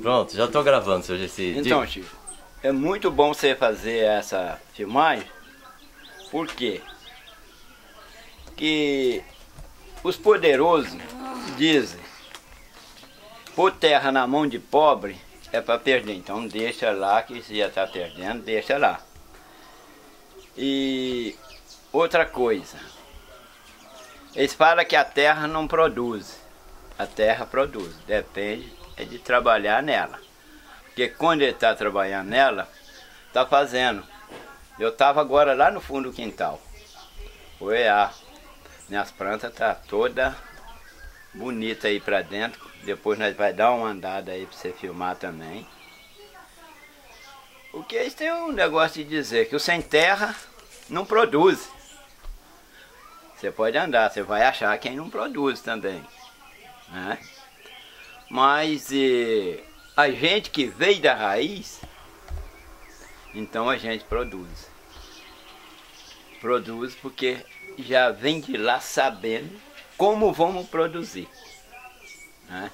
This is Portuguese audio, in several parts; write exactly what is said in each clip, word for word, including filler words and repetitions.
Pronto, já tô gravando, seu Gessi. Então, Chico, é muito bom você fazer essa filmagem. Por quê? Que os poderosos dizem: pôr terra na mão de pobre é para perder. Então deixa lá, que se já está perdendo, deixa lá. E outra coisa, eles falam que a terra não produz. A terra produz, depende é de trabalhar nela. Porque quando ele está trabalhando nela, está fazendo. Eu estava agora lá no fundo do quintal. Foi a minhas plantas tá toda bonita aí para dentro. Depois nós vai dar uma andada aí para você filmar também. Porque eles têm um negócio de dizer que o sem terra não produz. Você pode andar, você vai achar quem não produz também, né? Mas e, a gente que veio da raiz, então a gente produz. Produz porque já vem de lá sabendo como vamos produzir, né?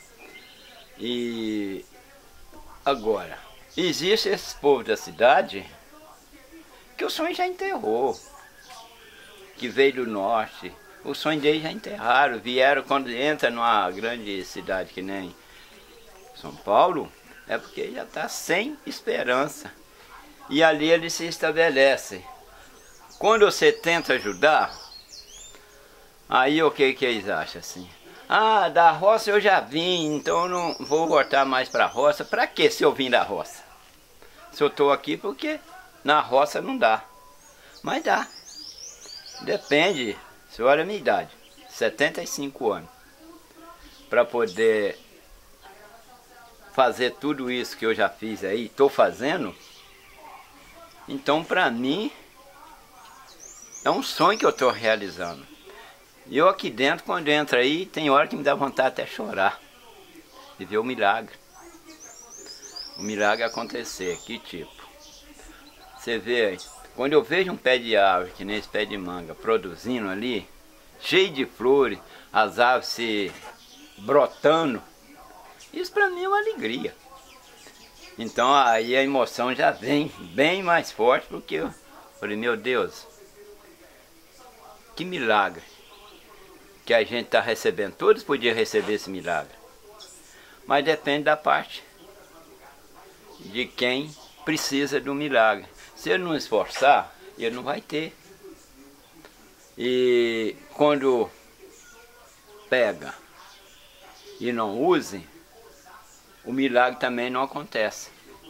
E agora, existe esse povo da cidade que o sonho já enterrou, que veio do norte. O sonho deles já enterraram, vieram quando entra numa grande cidade que nem São Paulo, é porque já está sem esperança. E ali ele se estabelece. Quando você tenta ajudar, aí o que que eles acham assim? Ah, da roça eu já vim, então eu não vou voltar mais para a roça. Para que se eu vim da roça? Se eu estou aqui porque na roça não dá. Mas dá. Depende. Você olha a minha idade, setenta e cinco anos. Para poder fazer tudo isso que eu já fiz aí, estou fazendo. Então para mim é um sonho que eu estou realizando. E eu aqui dentro, quando entro aí, tem hora que me dá vontade até chorar. De ver o milagre. O milagre acontecer, que tipo? Você vê aí, quando eu vejo um pé de árvore, que nem esse pé de manga, produzindo ali, cheio de flores, as árvores se brotando, isso para mim é uma alegria. Então aí a emoção já vem bem mais forte, porque eu falei, meu Deus, que milagre que a gente está recebendo. Todos podiam receber esse milagre, mas depende da parte de quem precisa do milagre. Se ele não esforçar, ele não vai ter. E quando pega e não use, o milagre também não acontece.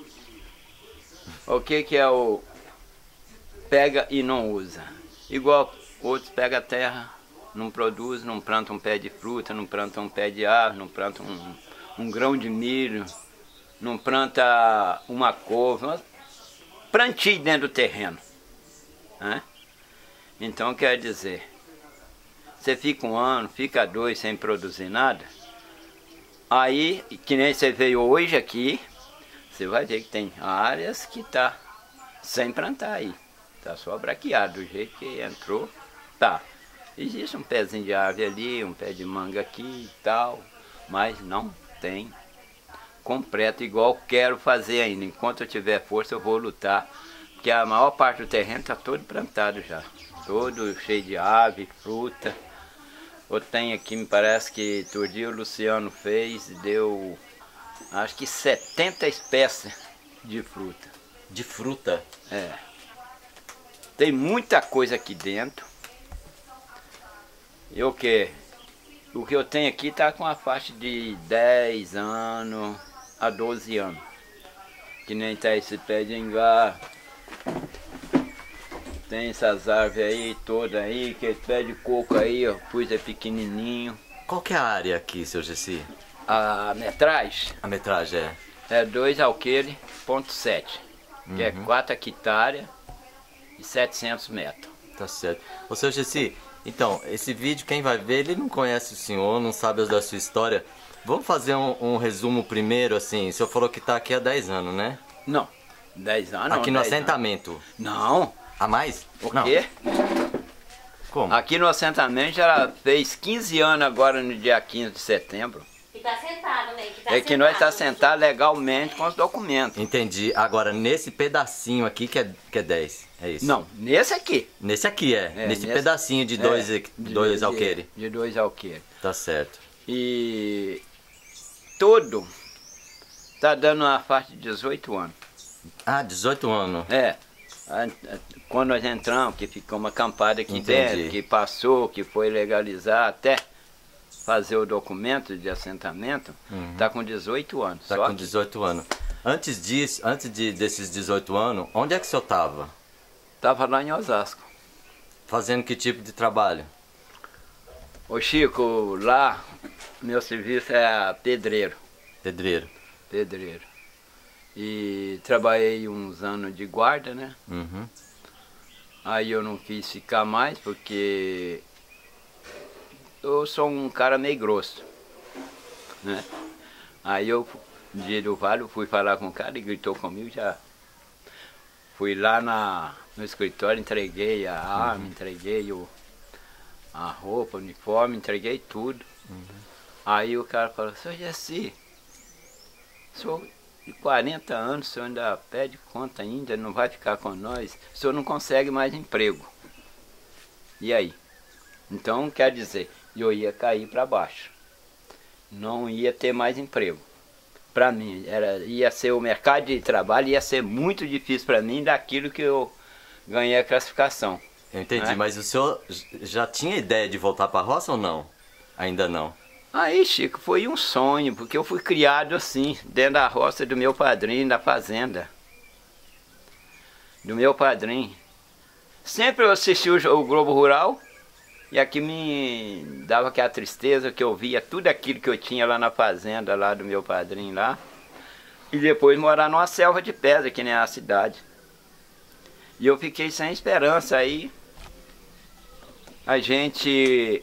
O que que é o pega e não usa? Igual outros pegam a terra, não produz, não planta um pé de fruta, não planta um pé de árvore, não planta um, um grão de milho, não planta uma couve, uma plantio dentro do terreno, né? Então quer dizer, você fica um ano, fica dois sem produzir nada, aí, que nem você veio hoje aqui, você vai ver que tem áreas que tá sem plantar aí, tá só braqueado, do jeito que entrou, tá. Existe um pezinho de árvore ali, um pé de manga aqui e tal, mas não tem completo igual quero fazer ainda. Enquanto eu tiver força eu vou lutar, porque a maior parte do terreno está todo plantado já, todo cheio de ave, fruta. Eu tenho aqui, me parece que outro dia o Luciano fez e deu, acho que setenta espécies de fruta. De fruta? É. Tem muita coisa aqui dentro. E o que? O que eu tenho aqui está com a faixa de dez anos a doze anos. Que nem tá esse pé de ingá. Tem essas árvores aí, todas aí, que esse pé de coco aí, ó, pus é pequenininho. Qual que é a área aqui, seu Gessi? A metragem A metragem é? é dois alqueires ponto sete, que é Uhum. quatro hectares e setecentos metros. Tá certo. Ô, seu Gessi, então, esse vídeo, quem vai ver, ele não conhece o senhor, não sabe da sua história. Vamos fazer um, um resumo primeiro, assim, o senhor falou que tá aqui há dez anos, né? Não, dez anos não. Aqui no dez assentamento. anos. Não. A mais? O Não. quê? Como? Aqui no assentamento já fez quinze anos agora no dia quinze de setembro. Que tá sentado, né? Que tá é que sentado. nós está sentado legalmente com os documentos. Entendi. Agora, nesse pedacinho aqui que é, que é dez, é isso? Não, nesse aqui. Nesse aqui é, É, nesse nesse- pedacinho de dois, É, de, dois de- alqueires. De dois alqueires. Tá certo. E todo tá dando uma faixa de dezoito anos. Ah, dezoito anos. É. a- a- Quando nós entramos, que ficou uma acampada aqui Entendi. dentro, que passou, que foi legalizar até fazer o documento de assentamento, tá com dezoito anos. Tá Só com que dezoito anos. Antes disso, antes de, desses dezoito anos, onde é que o senhor tava? tava lá em Osasco. Fazendo que tipo de trabalho? Ô Chico, lá meu serviço é pedreiro. Pedreiro. Pedreiro. E trabalhei uns anos de guarda, né? Uhum. Aí eu não quis ficar mais porque eu sou um cara meio grosso, né? Aí eu, no dia do vale, fui falar com o cara e gritou comigo, já fui lá na, no escritório, entreguei a arma, entreguei o, a roupa, o uniforme, entreguei tudo. Aí o cara falou, seu Jesse, sou de quarenta anos, o senhor ainda pede conta ainda, não vai ficar com nós, o senhor não consegue mais emprego. E aí? Então quer dizer, eu ia cair para baixo. Não ia ter mais emprego. Para mim, era, ia ser o mercado de trabalho, ia ser muito difícil para mim daquilo que eu ganhei a classificação. Eu entendi, né? mas o senhor j- já tinha ideia de voltar pra roça ou não? Ainda não. Aí, Chico, foi um sonho, porque eu fui criado assim, dentro da roça do meu padrinho, da fazenda. Do meu padrinho. Sempre eu assisti o, o Globo Rural, e aqui me dava aquela tristeza que eu via tudo aquilo que eu tinha lá na fazenda, lá do meu padrinho lá. E depois morar numa selva de pedra, que nem a cidade. E eu fiquei sem esperança, aí a gente...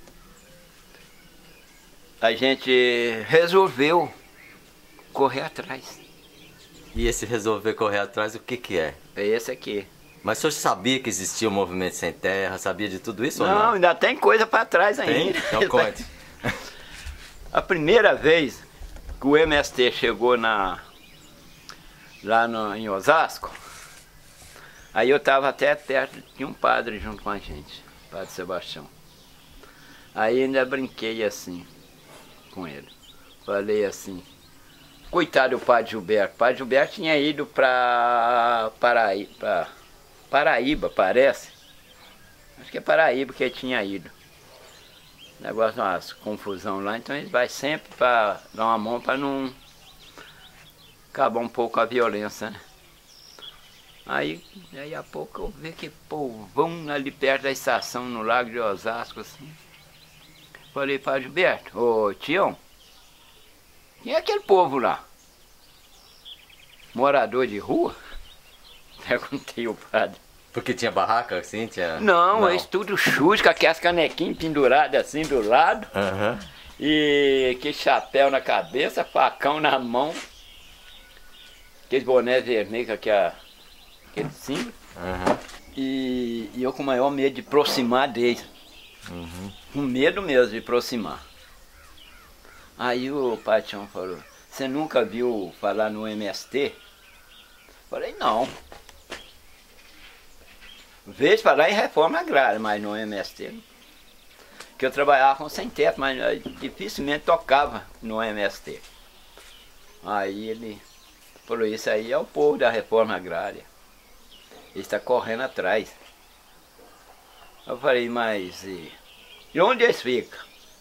A gente resolveu correr atrás. E esse resolver correr atrás, o que que é? É esse aqui. Mas o senhor sabia que existia o movimento sem terra? Sabia de tudo isso ou Não, não? ainda tem coisa para trás Tem? ainda. Então conte. A primeira vez que o M S T chegou na, lá no, em Osasco, aí eu estava até perto, tinha um padre junto com a gente, Padre Sebastião. Aí ainda brinquei assim com ele. Falei assim, coitado do Padre Gilberto. O Padre Gilberto tinha ido para Paraí, pra Paraíba, parece. Acho que é Paraíba que ele tinha ido. Negócio de umas confusão lá, então ele vai sempre para dar uma mão para não acabar um pouco a violência, né? Aí, aí a pouco eu vi que povão ali perto da estação, no Lago de Osasco, assim. Falei, Padre Gilberto, ô Tião, quem é aquele povo lá? Morador de rua? Perguntei o padre. Porque tinha barraca assim? Tinha... Não, não. eles tudo chute, com aquelas canequinhas penduradas assim do lado. Aham. E que chapéu na cabeça, facão na mão. Aquele boné vermelho com aquela, aquele símbolo. Aham. E, e eu com o maior medo de aproximar deles. Uhum. Com medo mesmo de aproximar. Aí o Patião falou, você nunca viu falar no M S T? Falei, não. Vejo falar em reforma agrária, mas no M S T. Que eu trabalhava com sem teto, mas eh, dificilmente tocava no M S T. Aí ele falou, isso aí é o povo da reforma agrária. Ele está correndo atrás. Eu falei, mas e, e onde eles ficam?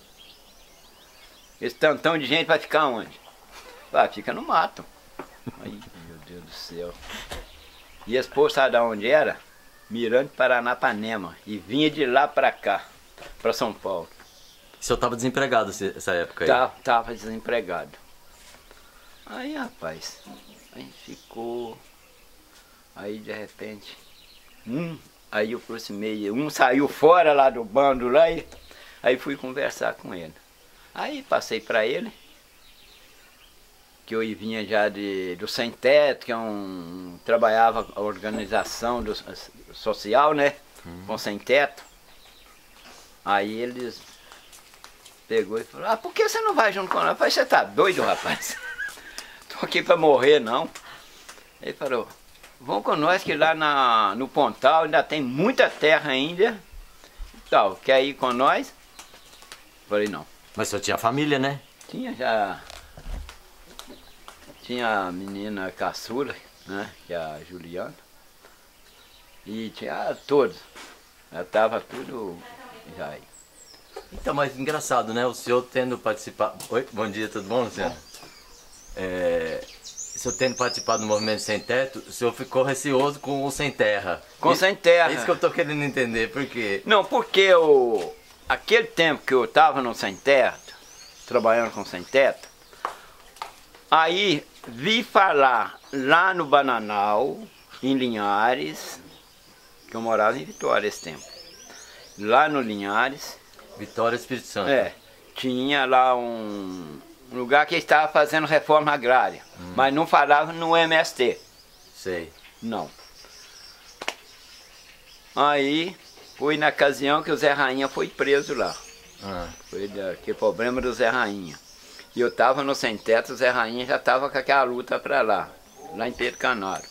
Esse tantão de gente vai ficar onde? Ah, fica no mato. Ai, meu Deus do céu. E esse povo sabe de onde era? Mirante Paranapanema. E vinha de lá pra cá, pra São Paulo. O senhor estava desempregado esse- essa época aí? Tava, tava desempregado. Aí, rapaz, a gente ficou. Aí de repente, um, aí eu aproximei, um saiu fora lá do bando lá e aí fui conversar com ele. Aí passei para ele, que eu vinha já de, do Sem Teto, que é um. Trabalhava a organização do, social, né? Com Sem Teto. Aí eles pegou e falou, ah, por que você não vai junto com nós? Eu falei, você tá doido, rapaz? Tô aqui pra morrer, não. Ele falou, vão com nós que lá na, no Pontal ainda tem muita terra ainda. Tal, quer ir com nós? Eu falei, não. Mas o senhor tinha família, né? Tinha já... Tinha a menina caçula, né? Que é a Juliana. E tinha todos. Já tava tudo já aí. Então, mas engraçado, né? O senhor tendo participado... Oi, bom dia, tudo bom, Luciano? É... O senhor tendo participado do movimento Sem Teto, o senhor ficou receoso com o Sem Terra. Com o Sem Terra. É isso que eu tô querendo entender, por quê? Não, porque o... aquele tempo que eu tava no Sem Teto, trabalhando com Sem Teto, aí vi falar lá no Bananal, em Linhares, que eu morava em Vitória esse tempo. Lá no Linhares... Vitória, Espírito Santo. É, tinha lá um, um lugar que estava fazendo reforma agrária, hum. mas não falava no M S T. Sei. Não. Aí, foi na ocasião que o Zé Rainha foi preso lá. Ah. Foi aquele problema do Zé Rainha. E eu estava no Sem Teto, o Zé Rainha já estava com aquela luta para lá, lá em Pedro Canário.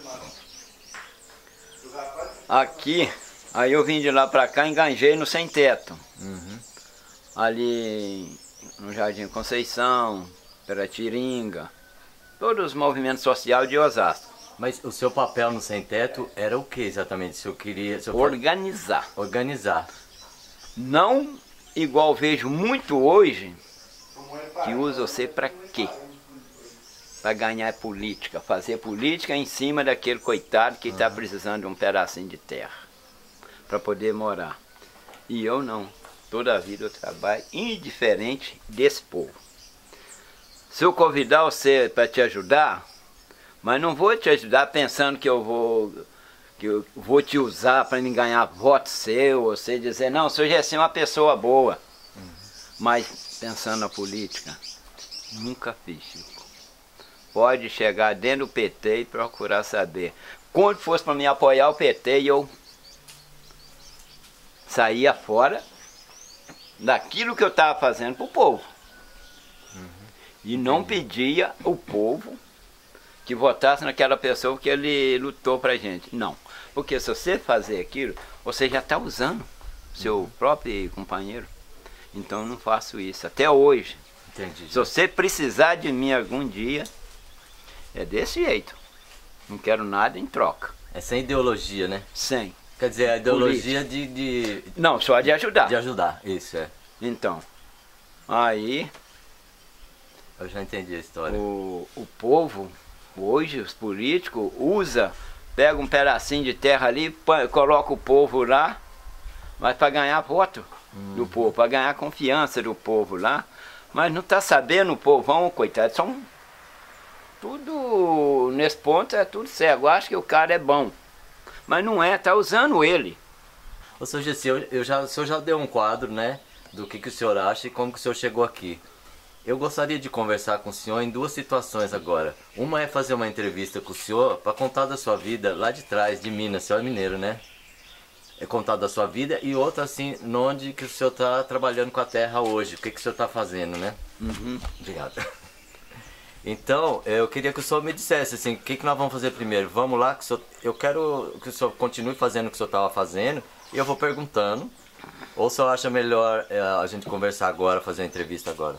Aqui, aí eu vim de lá para cá, enganjei no Sem Teto. Uhum. Ali no Jardim Conceição, Piratiringa, todos os movimentos sociais de Osasco. Mas o seu papel no Sem Teto era o que exatamente? Se eu queria... Se eu Organizar. Organizar. Não igual vejo muito hoje, que usa você para quê? Para ganhar política, fazer política em cima daquele coitado que está uhum. precisando de um pedacinho de terra para poder morar. E eu não. Toda a vida eu trabalho indiferente desse povo. Se eu convidar você para te ajudar, mas não vou te ajudar pensando que eu vou, que eu vou te usar para me ganhar voto seu, ou você dizer, não, o senhor já é uma pessoa boa. Uhum. Mas pensando na política, nunca fiz, Chico. Pode chegar dentro do P T e procurar saber. Quando fosse para me apoiar o P T, eu saía fora daquilo que eu estava fazendo para o povo. Uhum. E não pedia o povo que votasse naquela pessoa que ele lutou para a gente. Não. Porque se você fazer aquilo, você já está usando seu uhum. próprio companheiro. Então eu não faço isso. Até hoje. Entendi. Se você precisar de mim algum dia, é desse jeito. Não quero nada em troca. É sem ideologia, né? Sem. Quer dizer, a ideologia de, de... Não, só de ajudar. De ajudar, isso é. Então, aí... Eu já entendi a história. O, o povo, hoje, os políticos, usa, pega um pedacinho de terra ali, põe, coloca o povo lá, mas para ganhar voto hum. do povo, para ganhar confiança do povo lá. Mas não está sabendo o povão, coitado, são... Tudo, nesse ponto, é tudo cego. Acho que o cara é bom. Mas não é, tá usando ele. Ô, senhor Gessi, eu, eu já, o senhor já deu um quadro, né, do que, que o senhor acha e como que o senhor chegou aqui. Eu gostaria de conversar com o senhor em duas situações agora. Uma é fazer uma entrevista com o senhor para contar da sua vida lá de trás, de Minas, o senhor é mineiro, né? É contar da sua vida, e outra assim, onde que o senhor está trabalhando com a terra hoje, o que, que o senhor está fazendo, né? Uhum. Obrigado. Então, eu queria que o senhor me dissesse assim, o que, que nós vamos fazer primeiro? Vamos lá, que o senhor, eu quero que o senhor continue fazendo o que o senhor estava fazendo, e eu vou perguntando. Ou o senhor acha melhor é, a gente conversar agora, fazer a entrevista agora?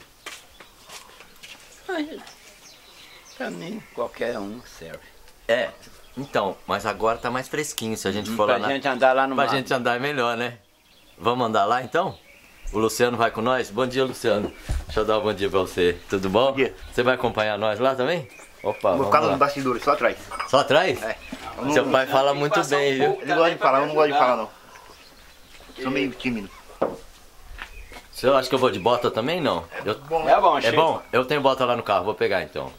Pra mim, qualquer um serve. É, então, mas agora tá mais fresquinho, se a gente Hum, for lá pra na... gente andar lá no Pra mar. gente andar é melhor, né? Vamos andar lá então? O Luciano vai com nós? Bom dia, Luciano. Deixa eu dar um bom dia pra você. Tudo bom? Bom dia. Você vai acompanhar nós lá também? Opa, Vou ficar nos bastidores, só atrás. Só atrás? É. Seu pai fala muito bem, viu? Ele não gosta de falar, eu não gosto de falar não. Sou meio tímido. O senhor acha que eu vou de bota também? Não? Eu... É bom, É Chico. bom? Eu tenho bota lá no carro, vou pegar então.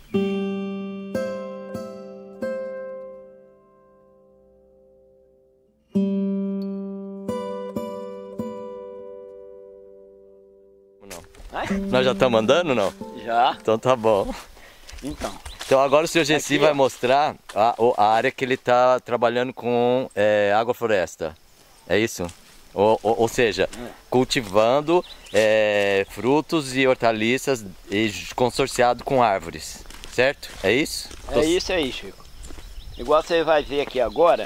Ai? Nós já estamos andando, não? Já. Então tá bom. Então. Então agora o senhor Gessi vai mostrar a, a área que ele está trabalhando com é, água floresta. É isso? Ou, ou, ou seja, É. cultivando é, frutos e hortaliças e consorciado com árvores, certo? É isso? É isso aí, Chico. Igual você vai ver aqui agora.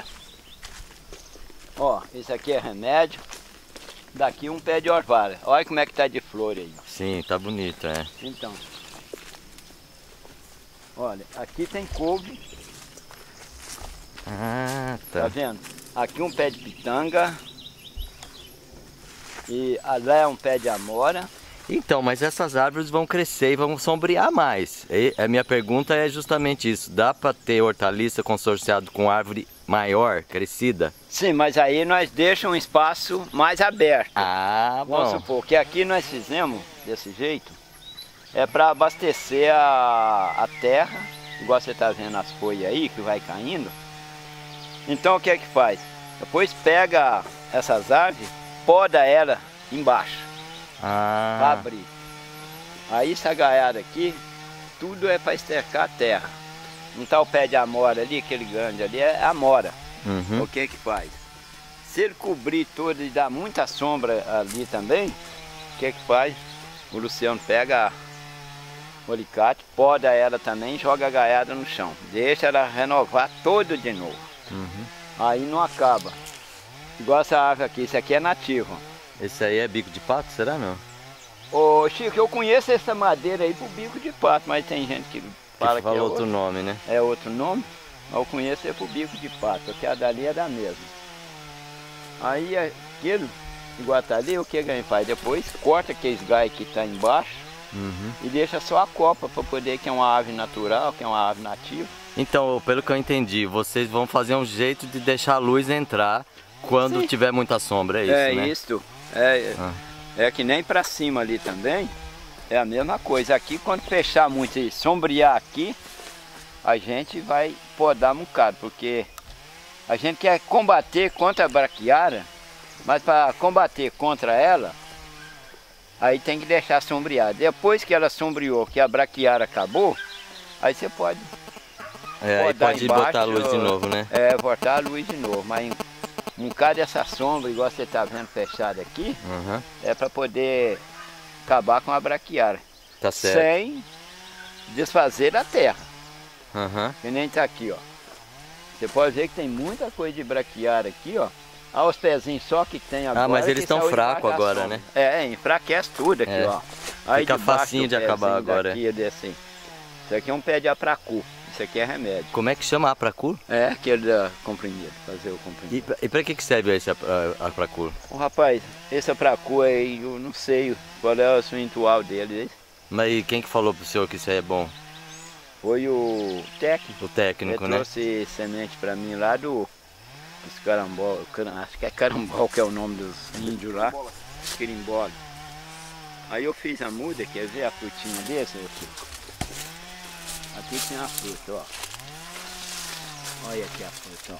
Ó, isso aqui é remédio. Daqui um pé de orvalho. Olha como é que tá de flor aí. Sim, tá bonito, é. Então. Olha, aqui tem couve. Ah, Tá tá. vendo? Aqui um pé de pitanga. E lá é um pé de amora. Então, mas essas árvores vão crescer e vão sombrear mais. E a minha pergunta é justamente isso. Dá para ter hortaliça consorciado com árvore maior, crescida? Sim, mas aí nós deixamos um espaço mais aberto. Ah, Vamos bom. supor que aqui nós fizemos desse jeito. É para abastecer a, a terra. Igual você está vendo as folhas aí que vai caindo. Então o que é que faz? Depois pega essas árvores, poda ela embaixo. Para Ah, abrir. Aí essa gaiada aqui, tudo é para estercar a terra. Não tá o pé de amora ali, aquele grande ali, é amora. uhum. O que que faz? Se ele cobrir todo e dar muita sombra ali também, o que que faz? O Luciano pega o alicate, poda ela também e joga a gaiada no chão. Deixa ela renovar todo de novo. Uhum. Aí não acaba. Igual essa árvore aqui, isso aqui é nativo. Esse aí é bico de pato, será não? Ô Chico, eu conheço essa madeira aí pro bico de pato, mas tem gente que Que fala que, fala é outro outro, nome, né? é outro nome. Mas eu conheço é pro bico de pato, porque a dali é da mesma. Aí aquilo, igual tá ali, o que a gente faz? Depois corta aqueles galhos que tá embaixo Uhum. e deixa só a copa para poder, que é uma ave natural, que é uma ave nativa. Então, pelo que eu entendi, vocês vão fazer um jeito de deixar a luz entrar quando Sim. tiver muita sombra, é isso, é né? isso. É, Ah. é que nem para cima ali também, é a mesma coisa. Aqui quando fechar muito e sombrear aqui, a gente vai podar um bocado, porque a gente quer combater contra a braquiária, mas para combater contra ela, aí tem que deixar sombrear. Depois que ela sombreou, que a braquiária acabou, aí você pode É, aí podar pode embaixo, botar a luz de novo, né? É, botar a luz de novo, mas um bocado dessa sombra, igual você está vendo fechada aqui, Uhum. é para poder acabar com a braquiária, Tá certo. sem desfazer da terra, Uhum. que nem está aqui, ó. Você pode ver que tem muita coisa de braquiária aqui, ó. Olha os pezinhos só que tem agora. mas eles que estão saiu fracos debaixo da agora, sombra. né? É, enfraquece tudo aqui, É. ó. Aí Fica debaixo facinho do de acabar pezinho agora, daqui, desse. Isso aqui é um pé de apracu, isso aqui é remédio. Como é que chama Apracur? É, aquele da comprimido, fazer o comprimido. E, pra- e pra que que serve esse ap- a- Apracur? Ô, rapaz, esse apracu aí, eu não sei qual é o assuntual dele. Mas e quem que falou pro senhor que isso aí é bom? Foi o técnico. O técnico, Ele né? trouxe semente pra mim lá do dos carambol, caram- acho que é carambol que é o nome dos índios lá. Quirimbola. Aí eu fiz a muda, quer ver a frutinha desse? Aqui, aqui tem a fruta, ó. Olha aqui a fruta,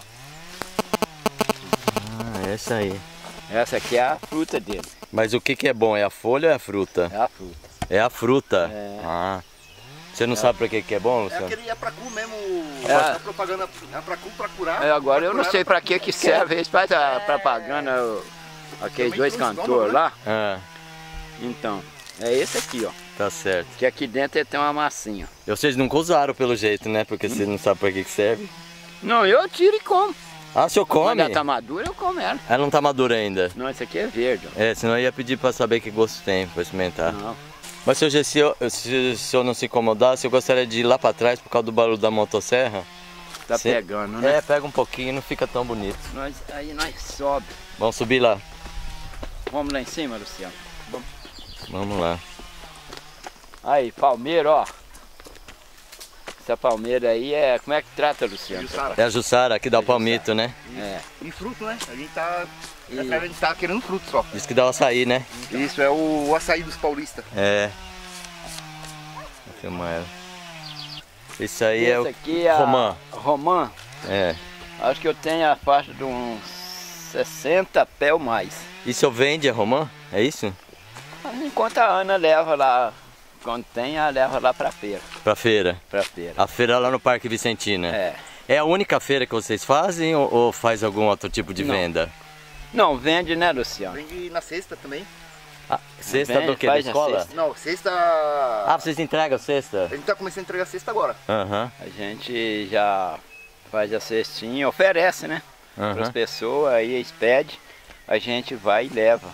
Ah, essa aí. ó. Essa aqui é a fruta dele, Mas o que que é bom? É a folha ou é a fruta? é a fruta. É a fruta? É. Ah. Você não sabe pra que que é bom, É Luciano? aquele Apracu mesmo, É. a propaganda Apracu pra curar. É, agora pra eu não curar, sei pra que que serve, eles fazem a propaganda, o- aqueles Também dois tem uns cantores donos, né? lá. Ah, Então, é esse aqui, ó. tá certo. Que aqui dentro ele tem uma massinha. E vocês nunca usaram pelo jeito, né? Porque vocês não sabem pra que que serve. Não, eu tiro e como. Ah, o senhor come? Quando ela tá madura, eu como ela. Ela não tá madura ainda. Não, esse aqui é verde, ó. É, senão eu ia pedir pra saber que gosto tem, pra experimentar. Não. Mas seu G, se eu, se o senhor não se incomodasse, eu gostaria de ir lá pra trás por causa do barulho da motosserra. Tá Sim. pegando, né? É, pega um pouquinho, não fica tão bonito. Nós, aí nós sobe. Vamos subir lá. Vamos lá em cima, Luciano. Vamos. Vamos lá. Aí, palmeira, ó. Essa palmeira aí é... Como é que trata, Luciano? Jussara. É a Jussara, aqui dá o Jussara. palmito, né? É. E fruto, né? A gente tá. E- A gente tá querendo fruto só. Diz que dá o açaí, né? Isso é o, o açaí dos paulistas. É. Vou filmar ela. Isso aí é Esse o aqui é a... romã. Romã. É. Acho que eu tenho a faixa de uns sessenta pé ou mais. E o senhor vende a romã? É isso? Enquanto a Ana leva lá, quando tem, ela leva lá pra feira. Pra feira. Pra feira. A feira lá no Parque Vicentina. É. É a única feira que vocês fazem ou, ou faz algum outro tipo de Não. venda? Não, vende, né, Luciano? Vende na sexta também. Ah, cesta Vende, do que? Da faz na escola? cesta. Não, sexta... Ah, vocês entregam cesta? A gente tá começando a entregar sexta agora. Aham. A gente já faz a cestinha, oferece, né? Para as Aham. pessoas, aí eles pedem, a gente vai e leva.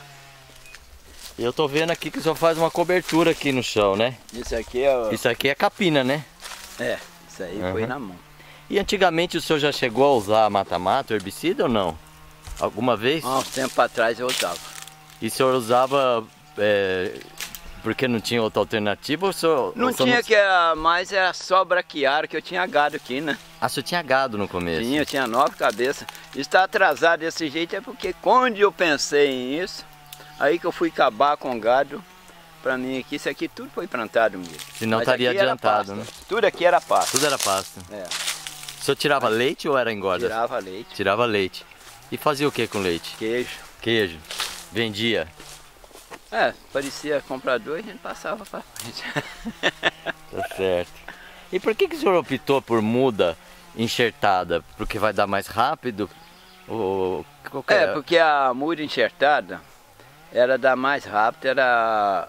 E eu tô vendo aqui que o senhor faz uma cobertura aqui no chão, né? Isso aqui é... o- Isso aqui é capina, né? É, isso aí Uhum. foi na mão. E antigamente o senhor já chegou a usar mata-mata, herbicida ou não? Alguma vez? Há uns tempos atrás eu usava. E o senhor usava é, porque não tinha outra alternativa ou o senhor... Não o senhor tinha que era mais, era só braquiário, que eu tinha gado aqui, né? Ah, o senhor tinha gado no começo? Tinha, eu tinha nove cabeças. Está atrasado desse jeito é porque quando eu pensei nisso, aí que eu fui acabar com gado, pra mim aqui, isso aqui tudo foi plantado mesmo. Senão Mas estaria aqui era adiantado, pasto. né? Tudo aqui era pasto. Tudo era pasto. É, O senhor tirava leite ou era engorda? tirava leite, Tirava leite. E fazia o que com leite? queijo. Queijo. Vendia. É, parecia comprador e a gente passava pra frente. Tá certo. E por que, que o senhor optou por muda enxertada? Porque vai dar mais rápido? Ou qualquer... É, porque a muda enxertada era da mais rápido, era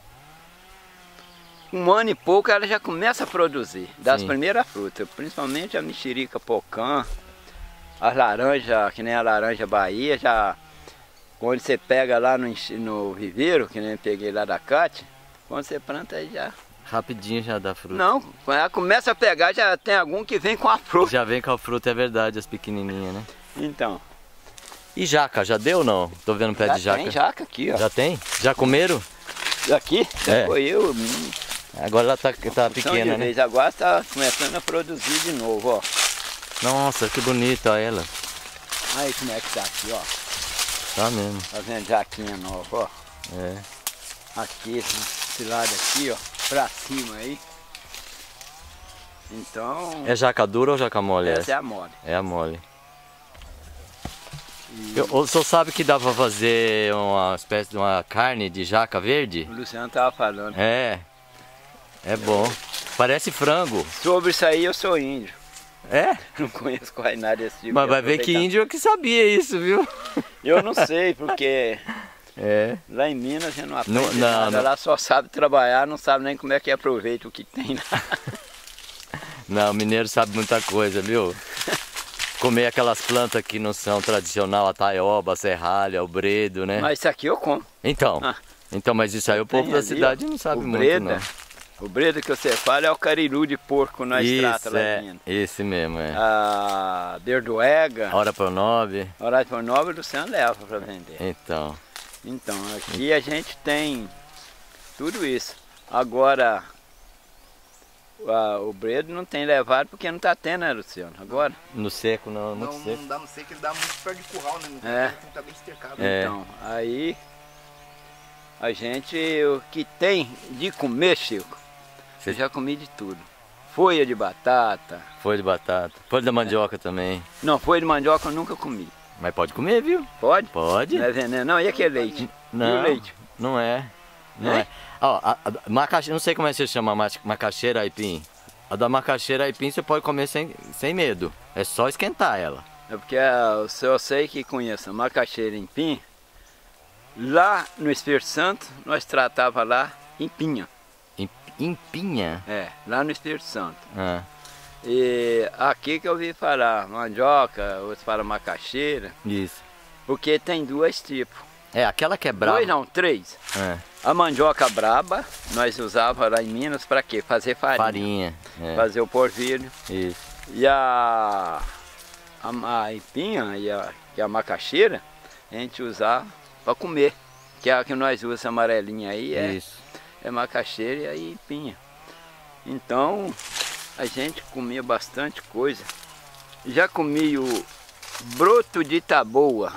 um ano e pouco ela já começa a produzir, das Sim. primeiras frutas, principalmente a mexerica pocã, as laranjas, que nem a laranja Bahia, já quando você pega lá no, enx- no viveiro, que nem eu peguei lá da Cátia, quando você planta aí já... Rapidinho já dá fruta. Não, quando ela começa a pegar já tem algum que vem com a fruta. Já vem com a fruta, é verdade, as pequenininhas, né? Então, E jaca, já deu ou não? Tô vendo pé já de jaca. tem jaca aqui, ó. Já tem? Já comeram? Aqui, já É. foi eu, hum, Agora ela tá, tá São pequena, de né? vez. Agora está começando a produzir de novo, ó. Nossa, que bonita ela. Aí como é que tá aqui, ó. Tá mesmo. Tá vendo jaquinha nova, ó. É. Aqui, esse lado aqui, ó. Pra cima aí. Então, É jaca dura ou jaca mole essa essa? é a moda. É a mole. E Eu- O senhor sabe que dá pra fazer uma espécie de uma carne de jaca verde? o Luciano tava falando. É. É bom. Parece frango. Sobre isso aí eu sou índio. É? Não conheço quase nada desse tipo. Mas de vai ver que aproveitar. índio é que sabia isso, viu? Eu não sei, porque É. lá em Minas a gente não aprende Não- não, nada. não. Lá só sabe trabalhar, não sabe nem como é que aproveita o que tem lá. Não, o mineiro sabe muita coisa, viu? Comer aquelas plantas que não são tradicional, a taioba, a serralha, o bredo, né? Mas isso aqui eu como. Então, Ah. então, mas isso aí o povo Tem da ali, cidade ó, não sabe o muito, breda. não. O bredo que você fala é o cariru de porco na estrada Isso, lá em é, Minas. esse mesmo, é. A berdoega, Hora pro nove, horário por nove, o Luciano leva para vender. então. Então, aqui a gente tem tudo isso. Agora, a- o bredo não tem levado porque não está tendo, né, Luciano? Agora, No seco não, muito Não, seco. não dá, não sei que ele dá muito perto de curral, né? No É. Tem que tá bem estercado. É. então, aí a gente, o que tem de comer, Chico, eu já comi de tudo. Folha de batata, Folha de batata, folha da mandioca também. não, folha de mandioca eu nunca comi. Mas pode comer, viu? Pode? Pode. Não é veneno, não. E aquele leite? E Não, o leite? não é. Não É? é. Ó, a, a, macaxeira, não sei como é que você chama, ma- macaxeira aipim. A da macaxeira aipim você pode comer sem, sem medo. É só esquentar ela. É porque ah, se eu sei que conheço macaxeira em Pim, lá no Espírito Santo, nós tratava lá em pinha. Em, em pinha. É, lá no Espírito Santo. Ah, E aqui que eu ouvi falar mandioca, outros falam macaxeira, isso. porque tem dois tipos. É, aquela que é brava. Dois não, três. É, A mandioca braba, nós usava lá em Minas para quê? Fazer farinha. farinha. É, Fazer o porvilho. isso. E a, a, a empinha e a, e a macaxeira, a gente usava para comer. Que é a que nós usamos, essa amarelinha aí, é, Isso. é macaxeira e a empinha. Então, a gente comia bastante coisa. Já comi o broto de taboa.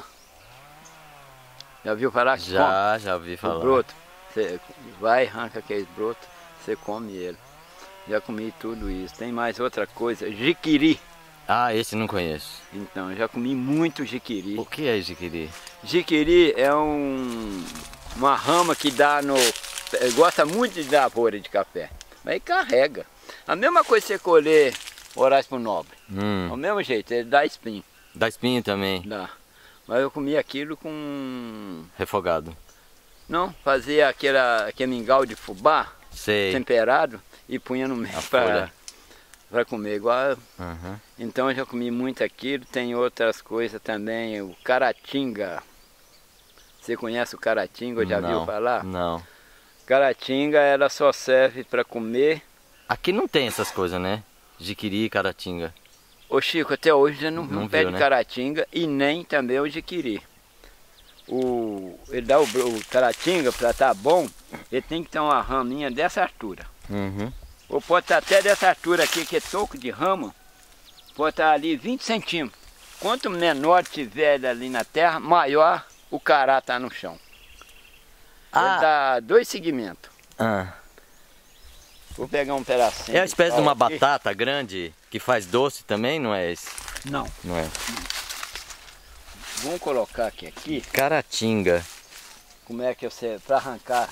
Já viu falar? que come? Já, já ouvi O falar. broto. Você vai, arranca aquele broto, você come ele. Já comi tudo isso. Tem mais outra coisa, jiquiri. Ah, esse não conheço. Então, já comi muito jiquiri. O que é jiquiri? Jiquiri é um, uma rama que dá no... gosta muito de dar lavoura de café. Mas carrega. A mesma coisa que você colher Horácio pro Nobre. Hum, Do mesmo jeito, ele dá espinho. dá espinho também. Dá. Mas eu comia aquilo com... Refogado. Não, fazia aquela, aquele mingau de fubá, Sei. temperado, e punha no meio para para comer igual. Uhum. Então eu já comi muito aquilo. Tem outras coisas também, o caratinga. Você conhece o caratinga, já Não, viu falar? Não. Caratinga, ela só serve para comer. Aqui não tem essas coisas, né? Jiquiri, caratinga. Ô Chico, até hoje já não, não, não pede viu, né? caratinga e nem também o jiquiri. O, ele dá o, o caratinga para estar bom, ele tem que ter uma raminha dessa altura. Uhum. Ou pode estar até dessa altura aqui, que é toco de rama, pode estar ali vinte centímetros. Quanto menor tiver ali na terra, maior o cará está no chão. Ah. Ele dá dois segmentos. Ah. Vou pegar um pedacinho. É uma espécie de uma aqui. batata grande que faz doce também, não é esse? Não. Não é. Vamos colocar aqui, aqui. Caratinga. Como é que você... para arrancar.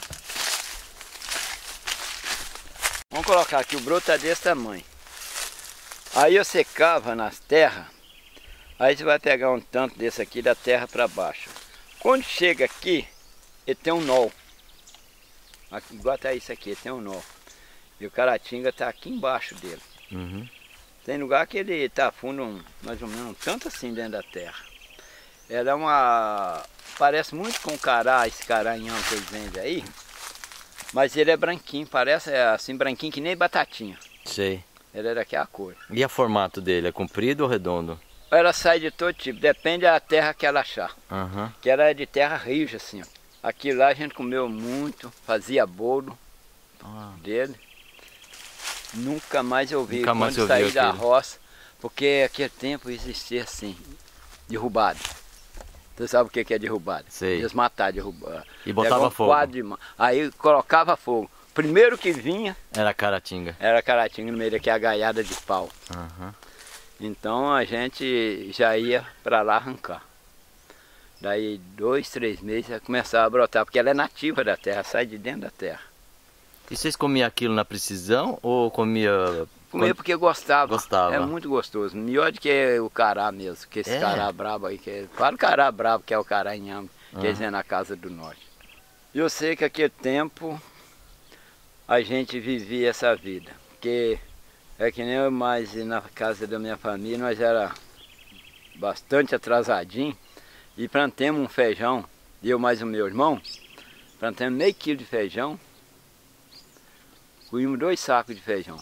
Vamos colocar aqui, o broto tá desse tamanho. Aí você cava nas terras. Aí você vai pegar um tanto desse aqui da terra para baixo. Quando chega aqui, ele tem um nó. Aqui, igual tá isso aqui, ele tem um nó. E o caratinga tá aqui embaixo dele. Uhum. Tem lugar que ele tá fundo, um, mais ou menos, um tanto assim dentro da terra. Ela é uma... parece muito com o cará, esse caranhão que eles vendem aí. Mas ele é branquinho, parece assim, branquinho que nem batatinha. Sei. Ele é daquela cor. E o formato dele, é comprido ou redondo? Ela sai de todo tipo, depende da terra que ela achar. Uhum. Que ela é de terra rija, assim, ó. Aqui lá a gente comeu muito, fazia bolo Ah. dele. Nunca mais eu vi Nunca mais quando eu saí vi da aquele. roça, porque aquele tempo existia assim, derrubado. Você sabe o que que é derrubado? Sei. Desmatar, derrubar. E botava Pegava um fogo. quadro de ma- Aí colocava fogo. Primeiro que vinha Era caratinga. era caratinga no meio daquela gaiada de pau. Uhum. Então a gente já ia para lá arrancar. Daí dois, três meses ela começava a brotar, porque ela é nativa da terra, sai de dentro da terra. E vocês comiam aquilo na precisão ou comia... Comia quando- porque gostava. Gostava. É muito gostoso. Melhor do que o cará mesmo, que esse É? cará brabo aí. Que... Fala o cará brabo, que é o cará inhame, que Ah. eles vêm na casa do norte. E eu sei que aquele tempo a gente vivia essa vida. Porque é que nem eu mais na casa da minha família, nós era bastante atrasadinho. E plantemos um feijão, eu mais o meu irmão, plantemos meio quilo de feijão, colhemos dois sacos de feijão.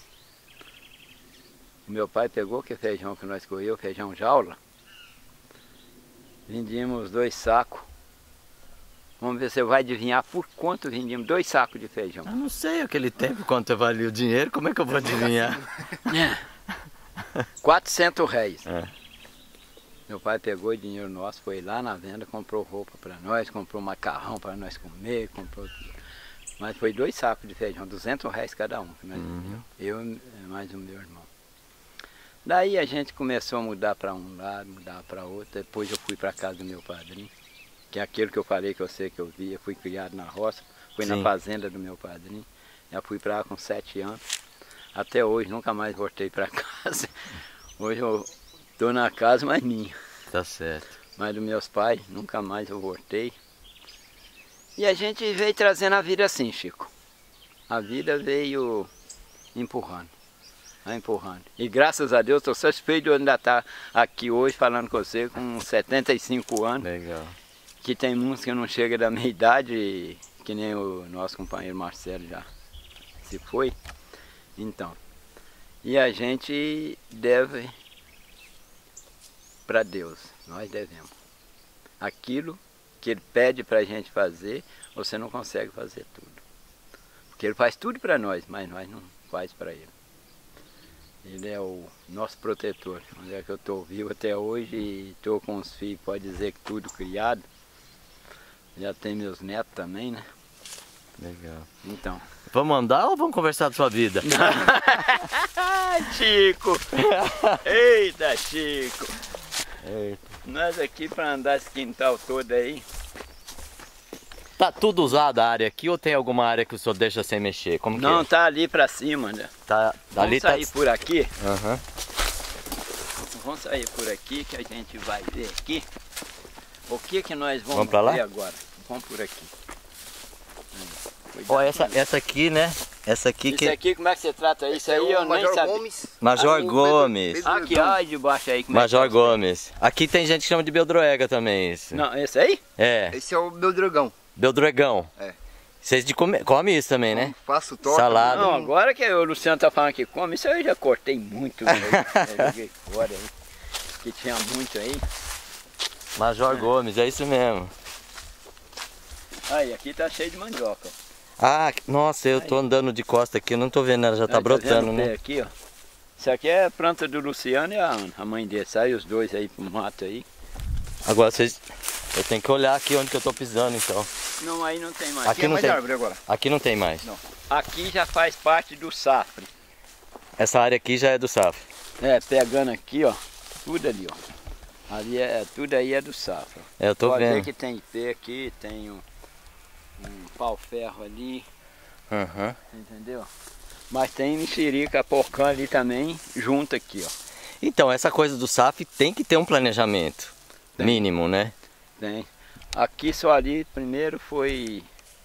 O meu pai pegou que feijão que nós colheu, feijão jaula, vendíamos dois sacos. Vamos ver se você vai adivinhar por quanto vendíamos dois sacos de feijão. Eu não sei aquele tempo quanto valia o dinheiro, como é que eu vou adivinhar? quatrocentos réis. É. Meu pai pegou o dinheiro nosso, foi lá na venda, comprou roupa para nós, comprou macarrão para nós comer, comprou tudo. Mas foi dois sacos de feijão, duzentos réis cada um que nós vendíamos. Eu e mais o meu irmão. Daí a gente começou a mudar para um lado, mudar para outro. Depois eu fui para casa do meu padrinho, que é aquele que eu falei que eu sei que eu via. Fui criado na roça, fui Sim. na fazenda do meu padrinho. Já fui para lá com sete anos. Até hoje nunca mais voltei para casa. Hoje eu estou na casa, mas minha. Tá certo. Mas dos meus pais, nunca mais eu voltei. E a gente veio trazendo a vida assim, Chico. A vida veio empurrando, vai empurrando. E graças a Deus, estou satisfeito de eu ainda estar aqui hoje falando com você com setenta e cinco anos. Legal. Que tem muitos que não chegam da minha idade, que nem o nosso companheiro Marcelo já se foi. Então, e a gente deve para Deus, nós devemos. Aquilo que Ele pede para a gente fazer, você não consegue fazer tudo. Porque Ele faz tudo para nós, mas nós não faz para Ele. Ele é o nosso protetor. Onde é que eu estou vivo até hoje e estou com os filhos, pode dizer que tudo criado. Já tem meus netos também, né? Legal. Então. Vamos andar ou vamos conversar da sua vida? Chico! Eita, Chico! Eita. Nós aqui para andar esse quintal todo aí. Tá tudo usado a área aqui ou tem alguma área que o senhor deixa sem mexer? Como que Não, é? tá ali para cima, né? Tá, Vamos ali sair tá... por aqui. Aham. Vamos sair por aqui que a gente vai ver aqui. O que que nós vamos, Vamos pra lá? ver agora? Vamos por aqui. Ó, essa, essa aqui, né? Essa aqui Isso que... aqui, como é que você trata isso aí? É o Eu nem Major sabia. Gomes. Major Aí o Gomes. Pedro- Pedro- Aqui, olha de baixo aí. Como Major é que é? Gomes. Aqui tem gente que chama de Beldroega também, isso. Não, esse aí? É, Esse é o meu dragão. Beldroegão. É. Vocês de come, come isso também, né? Faço torta. Salada. Não, agora que o Luciano tá falando que come, isso aí eu já cortei muito. Aí, eu joguei fora aí. Que tinha muito aí. Major Gomes, é isso mesmo. Aí, aqui tá cheio de mandioca. Ó. Ah, nossa, eu tô andando de costa aqui, eu não tô vendo, ela já tá Aí, brotando, vendo o pé né? Aqui, ó. Isso aqui é a planta do Luciano e a Ana, a mãe dele. Sai os dois aí pro mato aí. Agora vocês... Eu tenho que olhar aqui onde que eu tô pisando, então. Não, aí não tem mais. Aqui Aqui é não mais tem. árvore agora. Aqui não tem mais. Não. Aqui já faz parte do safre. Essa área aqui já é do safra. É, pegando aqui, ó. Tudo ali, ó. Ali é, tudo aí é do safra. É, eu tô Pode ver vendo. que tem ipê aqui, tem um, um pau-ferro ali, Uhum. entendeu? Mas tem mexerica, porcã ali também, junto aqui, ó. Então, essa coisa do S A F tem que ter um planejamento Tem. mínimo, né? Tem. Aqui só ali, primeiro foi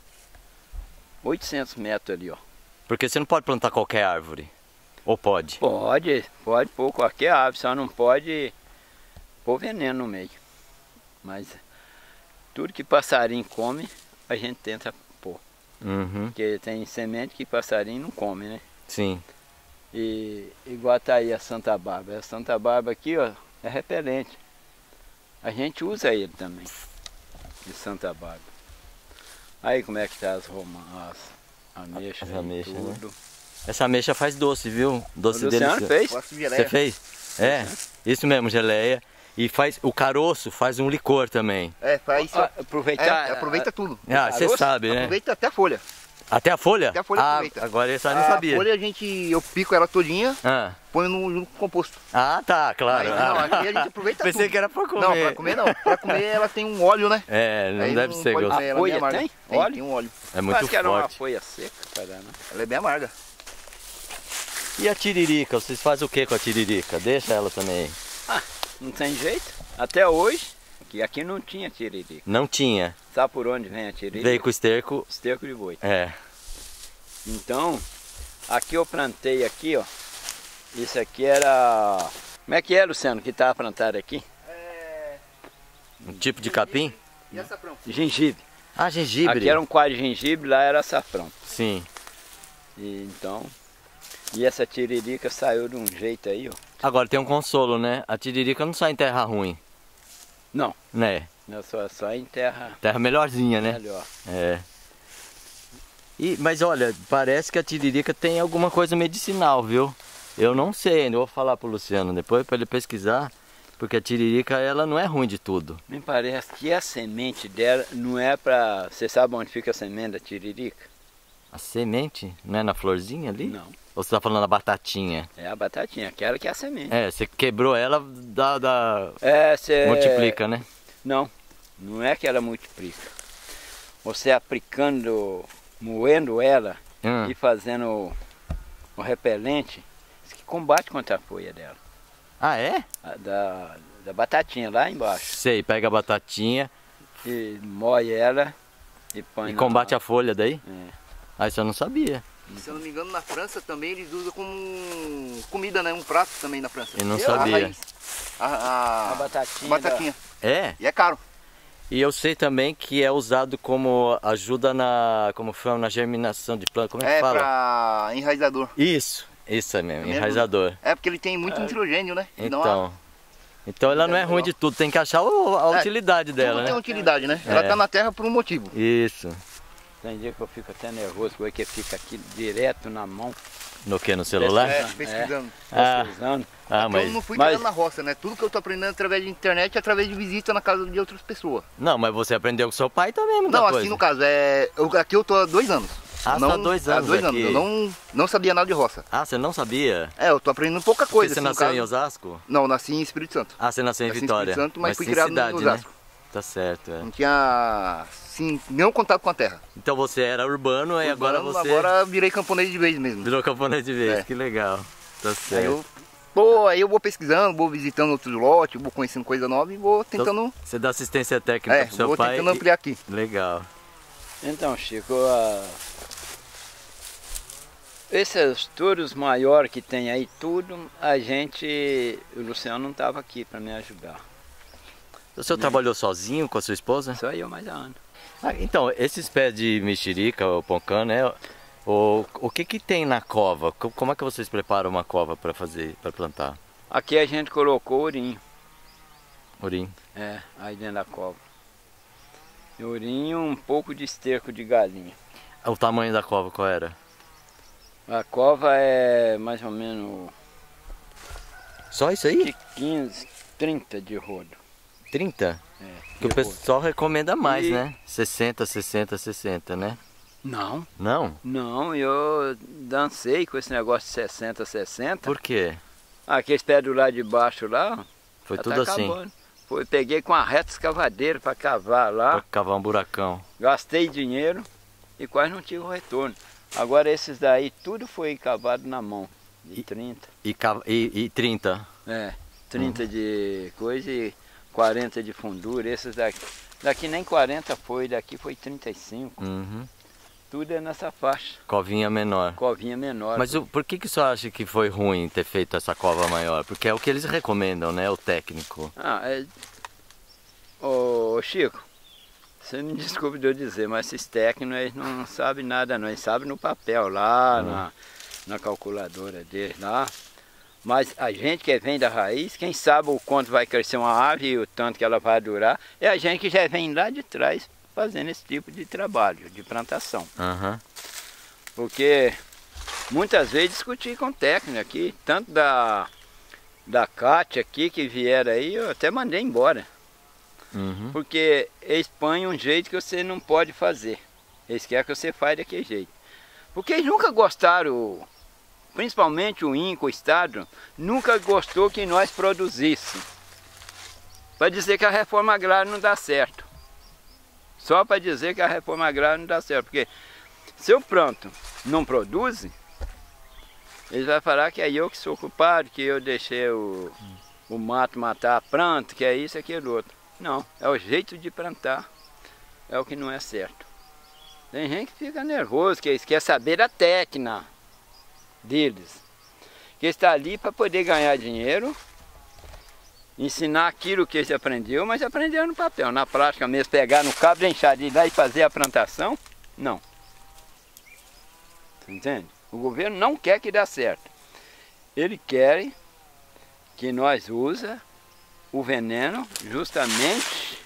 oitocentos metros ali, ó. Porque você não pode plantar qualquer árvore. Ou pode? Pode, pode pôr qualquer ave, só não pode pôr veneno no meio. Mas tudo que passarinho come, a gente tenta pôr. Uhum. Porque tem semente que passarinho não come, né? Sim. E igual tá aí a Santa Bárbara. A Santa Bárbara aqui, ó, é repelente. A gente usa ele também, de Santa Bárbara. Aí como é que tá as romãs, as ameixas, As aí, ameixas, né? tudo. Essa ameixa faz doce, viu? Doce O Luciano delicioso. fez. Faço geleia. Você fez? É, isso mesmo, geleia. E faz, o caroço faz um licor também. É, faz isso. Ah, aproveitar. É, aproveita tudo. Ah, você caroço? sabe, né? Aproveita até a folha. Até a folha? Até a folha ah, aproveita. agora essa eu não a sabia. folha a gente, eu pico ela todinha, Ah. ponho no, no composto. ah, tá, claro. Aí, Ah. não, aqui a gente aproveita Pensei tudo. que era pra comer. Não, pra comer não. Pra comer ela tem um óleo, né? É, não Aí deve ser pode gostoso. comer, ela é Folha bem amarga. tem? Tem, Óleo? tem um óleo. É muito Parece que era uma forte. folha seca, caramba. Ela é bem amarga. E a tiririca? Vocês fazem o que com a tiririca? Deixa ela também. Não tem jeito. Até hoje, que aqui não tinha tiririca. Não tinha. Sabe por onde vem a tiririca? Veio com esterco. Esterco de boi. É. Então, aqui eu plantei aqui, ó. Isso aqui era... Como é que é, Luciano, que estava plantado aqui? É... Um tipo de capim? E açafrão? Gengibre. Ah, gengibre. Aqui era um quadro de gengibre, lá era açafrão. Sim. E então... E essa tiririca saiu de um jeito aí, ó. Agora tem um consolo, né? A tiririca não sai em terra ruim, Não, né? é só, só em terra Terra melhorzinha, né? melhor. É. E, mas olha, parece que a tiririca tem alguma coisa medicinal, viu? Eu não sei ainda, eu vou falar pro Luciano depois para ele pesquisar, porque a tiririca ela não é ruim de tudo. Me parece que a semente dela não é pra... Você sabe onde fica a semente da tiririca? A semente não é na florzinha ali? Não, Ou você tá falando da batatinha? é a batatinha, aquela que é a semente. É, você quebrou ela, dá, dá... É, você... multiplica, né? Não, não é que ela multiplica. Você aplicando, moendo ela Hum. e fazendo o repelente, isso que combate contra a folha dela. Ah, é? A Da, da batatinha lá embaixo. Sei, pega a batatinha E moe ela e põe e na- combate a folha daí? É. Ah, isso eu não sabia. Se eu não me engano, na França também eles usam como comida, né? Um prato também na França. Eu não E sabia. A, raiz. a, a, A batatinha a batatinha. É? E é caro. E eu sei também que é usado como ajuda na, como fala, na germinação de planta, como é que É fala? pra enraizador. Isso, isso é mesmo, Também enraizador. É porque ele tem muito nitrogênio, né? Então, Então, então ela não é ruim de tudo, tem que achar o- a É, utilidade tudo dela, tem né? utilidade, né? Ela É. tá na terra por um motivo. Isso. Tem dia que eu fico até nervoso, porque fica aqui direto na mão, No que? No celular? É, pesquisando. Ah, pesquisando. ah, Eu mas... não fui mas- criado na roça, né? Tudo que eu tô aprendendo através de internet é através de visita na casa de outras pessoas. Não, mas você aprendeu com seu pai também, muita Não, coisa. assim no caso, é. Eu, aqui eu tô há dois anos. Ah, não, você tá há dois anos Há dois aqui. anos. Eu não, não sabia nada de roça. Ah, você não sabia? É, eu tô aprendendo pouca coisa. você assim, no nasceu caso. em Osasco? Não, eu nasci em Espírito Santo. Ah, você nasceu em Nasci em Vitória. Espírito Santo, mas fui em criado cidade, no né? Osasco. Tá certo, é. Não tinha, sim, nenhum contato com a terra. Então você era urbano e agora Urbano, você Agora virei camponês de vez mesmo. virou camponês de vez, É. que legal. Tá Aí certo. eu Pô, aí eu vou pesquisando, vou visitando outros lotes, vou conhecendo coisa nova e vou tentando... Então, você dá assistência técnica é, pro seu vou pai? tentando ampliar aqui. Legal. Então, Chico, a... esses touros maiores que tem aí, tudo, a gente... O Luciano não estava aqui para me ajudar. O senhor trabalhou sozinho com a sua esposa? Só eu mais a Ana. Ah, então, esses pés de mexerica, o poncã, né? O, o que que tem na cova? Como é que vocês preparam uma cova para fazer, para plantar? Aqui a gente colocou ourinho. Ourinho? É, aí dentro da cova. Ourinho, um pouco de esterco de galinha. O tamanho da cova qual era? A cova é mais ou menos... Só isso aí? de quinze, trinta de rodo. trinta? É, Que o de pessoal recomenda mais, E- né? sessenta, sessenta, sessenta, né? Não, Não? não, eu dancei com esse negócio de sessenta, sessenta. Por quê? Aqueles pés do lado de baixo lá, Foi já tudo tá assim, acabando. Foi, peguei com a reta escavadeira para cavar lá, para cavar um buracão. gastei dinheiro e quase não tive o retorno. Agora esses daí, tudo foi cavado na mão, de E- trinta. E, cava- e, e trinta? É, trinta Uhum. de coisa e quarenta de fundura. Esses daqui, daqui nem quarenta foi, daqui foi trinta e cinco. Uhum. Tudo é nessa faixa, Covinha menor. covinha menor. Mas o, por que, que o senhor acha que foi ruim ter feito essa cova maior? Porque é o que eles recomendam, né? O técnico. Ah, é... Ô Chico, você me desculpe de eu dizer, mas esses técnicos eles não sabem nada não, eles sabem no papel lá, Uhum. na, na calculadora deles lá. Mas a gente que vem da raiz, quem sabe o quanto vai crescer uma árvore e o tanto que ela vai durar, é a gente que já vem lá de trás fazendo esse tipo de trabalho, de plantação. Aham. Porque muitas vezes discuti com técnico aqui, tanto da, da Cátia aqui que vieram aí, eu até mandei embora. Uhum. Porque eles põem um jeito que você não pode fazer. Eles querem que você faça daquele jeito. Porque eles nunca gostaram, principalmente o INCA, o Estado, nunca gostou que nós produzíssemos. Para dizer que a reforma agrária não dá certo. Só para dizer que a reforma agrária não dá certo. Porque se eu planto não produz, eles vão falar que é eu que sou culpado, que eu deixei o, o mato matar a planta, que é isso, aquilo, outro. Não, é o jeito de plantar, é o que não é certo. Tem gente que fica nervoso, que eles querem saber da técnica deles. Que está ali para poder ganhar dinheiro, ensinar aquilo que eles aprenderam, mas aprenderam no papel. Na prática mesmo, pegar no cabo de enxadinha lá e fazer a plantação, não. Você entende? O governo não quer que dê certo. Ele quer que nós use o veneno justamente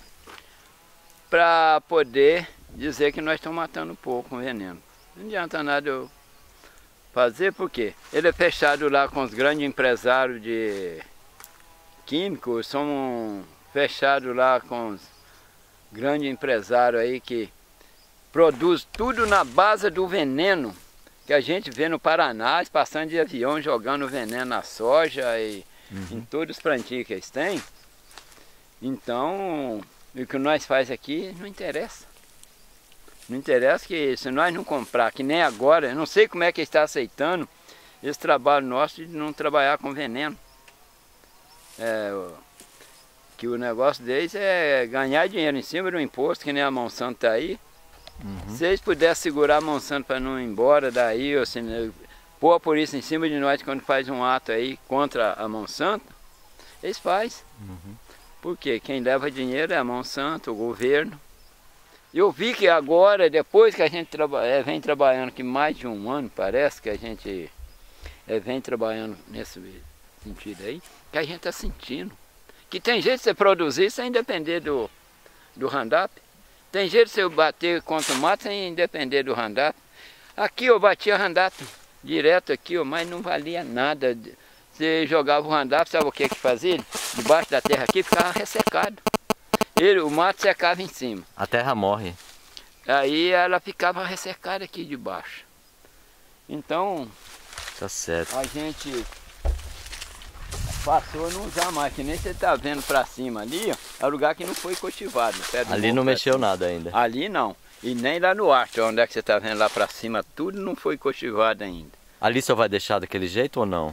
para poder dizer que nós estamos matando pouco com veneno. Não adianta nada eu fazer, porque ele é fechado lá com os grandes empresários de químicos, somos fechados lá com os grandes empresários aí que produz tudo na base do veneno que a gente vê no Paraná, eles passando de avião jogando veneno na soja e uhum. em todos os plantios que eles têm. Então, o que nós faz aqui não interessa. Não interessa que se nós não comprar, que nem agora, eu não sei como é que está aceitando esse trabalho nosso de não trabalhar com veneno. É, que o negócio deles é ganhar dinheiro em cima do imposto, que nem a Monsanto está aí. Uhum. Se eles pudessem segurar a Monsanto para não ir embora daí, ou se pôr a polícia em cima de nós quando faz um ato aí contra a Monsanto, eles fazem. Uhum. Porque quem leva dinheiro é a Monsanto, o governo. Eu vi que agora, depois que a gente traba é, vem trabalhando aqui mais de um ano, parece que a gente é, vem trabalhando nesse sentido aí, que a gente está sentindo. Que tem jeito de você produzir sem depender do, do Roundup. Tem jeito de você bater contra o mato sem depender do Roundup. Aqui eu batia Roundup direto aqui, ó, mas não valia nada. Você jogava o Roundup, sabe o que que fazia? Debaixo da terra aqui ficava ressecado. Ele, o mato secava em cima. A terra morre. Aí ela ficava ressecada aqui debaixo. Então, tá certo. A gente passou a não usar mais, que nem você está vendo para cima ali, ó, é o lugar que não foi cultivado. Ali não mexeu nada ainda. Ali não. E nem lá no Arte, onde é que você está vendo lá para cima, tudo não foi cultivado ainda. Ali só vai deixar daquele jeito ou não?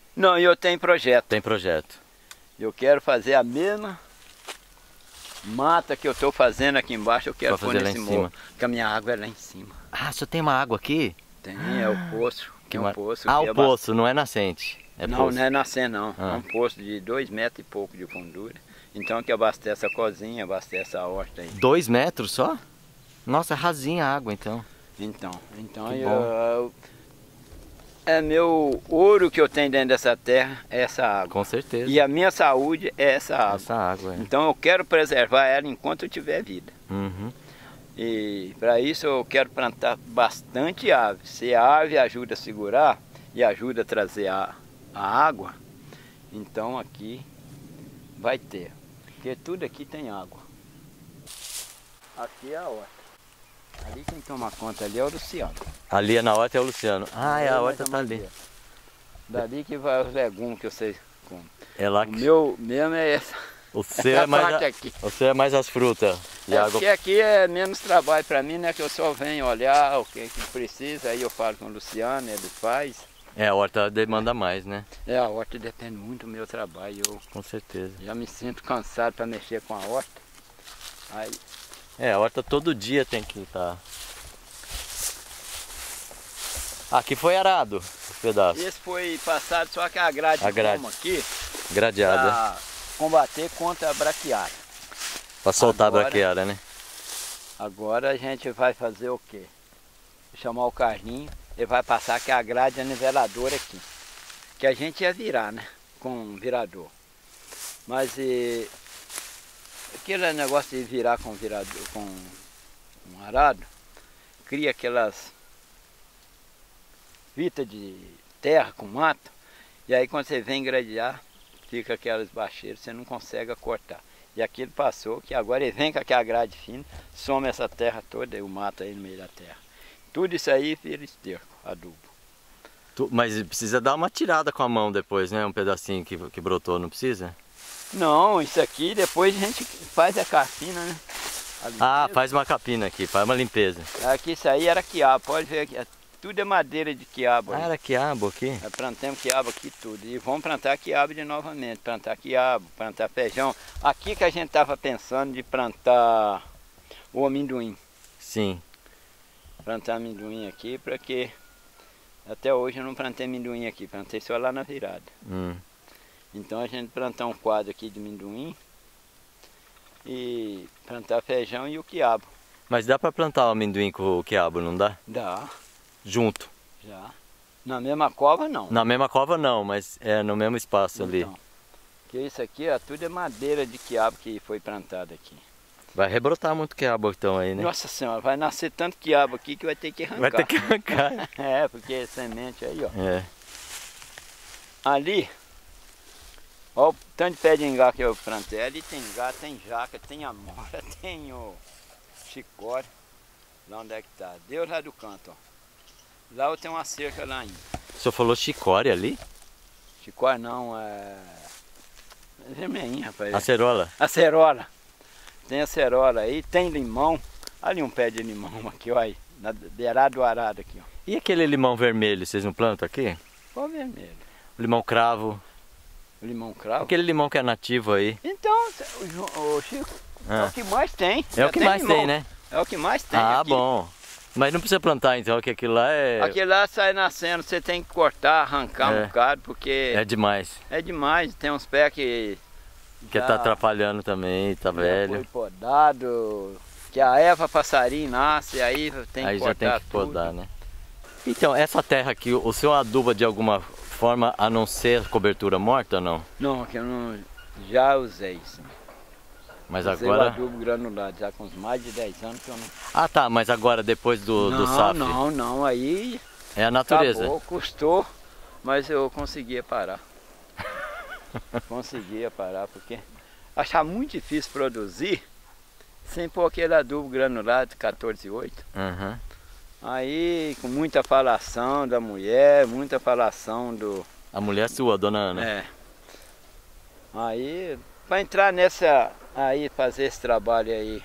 Não, eu tenho projeto. Tem projeto. Eu quero fazer a mesma mata que eu estou fazendo aqui embaixo, eu quero Vai pôr fazer lá nesse em morro. cima. Porque a minha água é lá em cima. Ah, só tem uma água aqui? Tem, é o poço. Que é um mar... poço. Ah, que o é poço, não é nascente. É não, poço. não é nascente não. Ah. É um poço de dois metros e pouco de fundura. Então que abastece a cozinha, abastece a horta aí. Dois metros só? Nossa, é rasinha a água então. Então, então Que eu, bom. eu- é meu ouro que eu tenho dentro dessa terra, é essa água. Com certeza. E a minha saúde é essa água. Essa água, é. Então eu quero preservar ela enquanto eu tiver vida. Uhum. E para isso eu quero plantar bastante ave. Se a ave ajuda a segurar e ajuda a trazer a, a água, então aqui vai ter. Porque tudo aqui tem água. Aqui é a horta. Ali quem toma conta ali é o Luciano. Ali é na horta é o Luciano. Ah, é, a Aí horta vai tá tomar ali. dia. Dali que vai os legumes que você come. É lá O que... meu mesmo é essa. O seu é mais, parte a... aqui. o seu é mais as frutas. E É, a água... porque aqui é menos trabalho para mim, né? Que eu só venho olhar o que, que precisa, aí eu falo com o Luciano, ele faz. É, a horta demanda mais, né? É, a horta depende muito do meu trabalho. Eu Com certeza. já me sinto cansado para mexer com a horta. Aí, É, a horta todo dia tem que estar... Aqui foi arado os pedaços. esse foi passado só que a grade, A grade. como aqui Gradeada. para combater contra a braquiária. Pra soltar agora- a braquiária, né? Agora a gente vai fazer o quê? Chamar o carrinho, ele vai passar aqui a grade a niveladora aqui. Que a gente ia virar, né? Com um virador. Mas e, aquele negócio de virar com virador, com um arado, cria aquelas fitas de terra com mato, e aí quando você vem gradear, fica aquelas baixeiras, você não consegue cortar. E aquilo passou, que agora ele vem com aquela grade fina, some essa terra toda e o mato aí no meio da terra. Tudo isso aí vira esterco, adubo. Tu- Mas precisa dar uma tirada com a mão depois, né? Um pedacinho que, que brotou, não precisa? Não, isso aqui depois a gente faz a carpina, né? A Ah, limpeza. faz uma capina aqui, faz uma limpeza. Aqui isso aí era quiabo, pode ver aqui, tudo é madeira de quiabo. Ah, aí. era quiabo aqui? Nós plantamos quiabo aqui tudo. E vamos plantar quiabo de novamente. Plantar quiabo, plantar feijão. Aqui que a gente estava pensando de plantar o amendoim. Sim. Plantar amendoim aqui, porque até hoje eu não plantei amendoim aqui. Plantei só lá na virada. Hum. Então a gente plantar um quadro aqui de amendoim. E plantar feijão e o quiabo. Mas dá pra plantar o amendoim com o quiabo, não dá? Dá, Junto. já. Na mesma cova não. Na mesma cova não, mas é no mesmo espaço ali. Então, porque isso aqui, ó, tudo é madeira de quiabo que foi plantado aqui. Vai rebrotar muito quiabo então aí, né? Nossa senhora, vai nascer tanto quiabo aqui que vai ter que arrancar. Vai ter que arrancar. É, porque é semente aí, ó. É. Ali, ó o tanto de pé de ingá que eu plantei. Ali tem ingá, tem jaca, tem amora, tem o chicória. Lá onde é que tá? Deus lá do canto, ó. Lá eu tenho uma cerca lá ainda. O senhor falou chicória ali? Chicória não, é... é vermelhinho, rapaz. Acerola? Acerola. Tem acerola aí, tem limão. Ali um pé de limão aqui, ó aí. Na beirada do arado aqui, ó. E aquele limão vermelho, vocês não plantam aqui? Qual vermelho? O limão cravo. O limão cravo? Aquele limão que é nativo aí. Então, o, João- o Chico, é Ah. o que mais tem. É Já o que mais limão. tem, né? É o que mais tem Ah, aqui. bom. Mas não precisa plantar então, que aquilo lá é, Aquele lá sai nascendo, você tem que cortar, arrancar É. um bocado, porque é demais. é demais. Tem uns pés que Que já- tá atrapalhando também, tá já velho. foi podado, que a erva passarinho nasce, aí tem que Aí já cortar tem que tudo. podar, né? Então, essa terra aqui, o senhor aduba de alguma forma a não ser cobertura morta ou não? Não, que eu não já usei isso. Mas Usei o agora... adubo granulado, já com uns mais de dez anos que eu não... Ah tá, mas agora depois do, do não, S A F? não, não, aí É a natureza. acabou, custou, mas eu conseguia parar. Conseguia parar, porque achava muito difícil produzir sem pôr aquele adubo granulado quatorze e oito. Uhum. Aí, com muita falação da mulher, muita falação do... A mulher sua, dona Ana. É. Aí, para entrar nessa, aí fazer esse trabalho aí,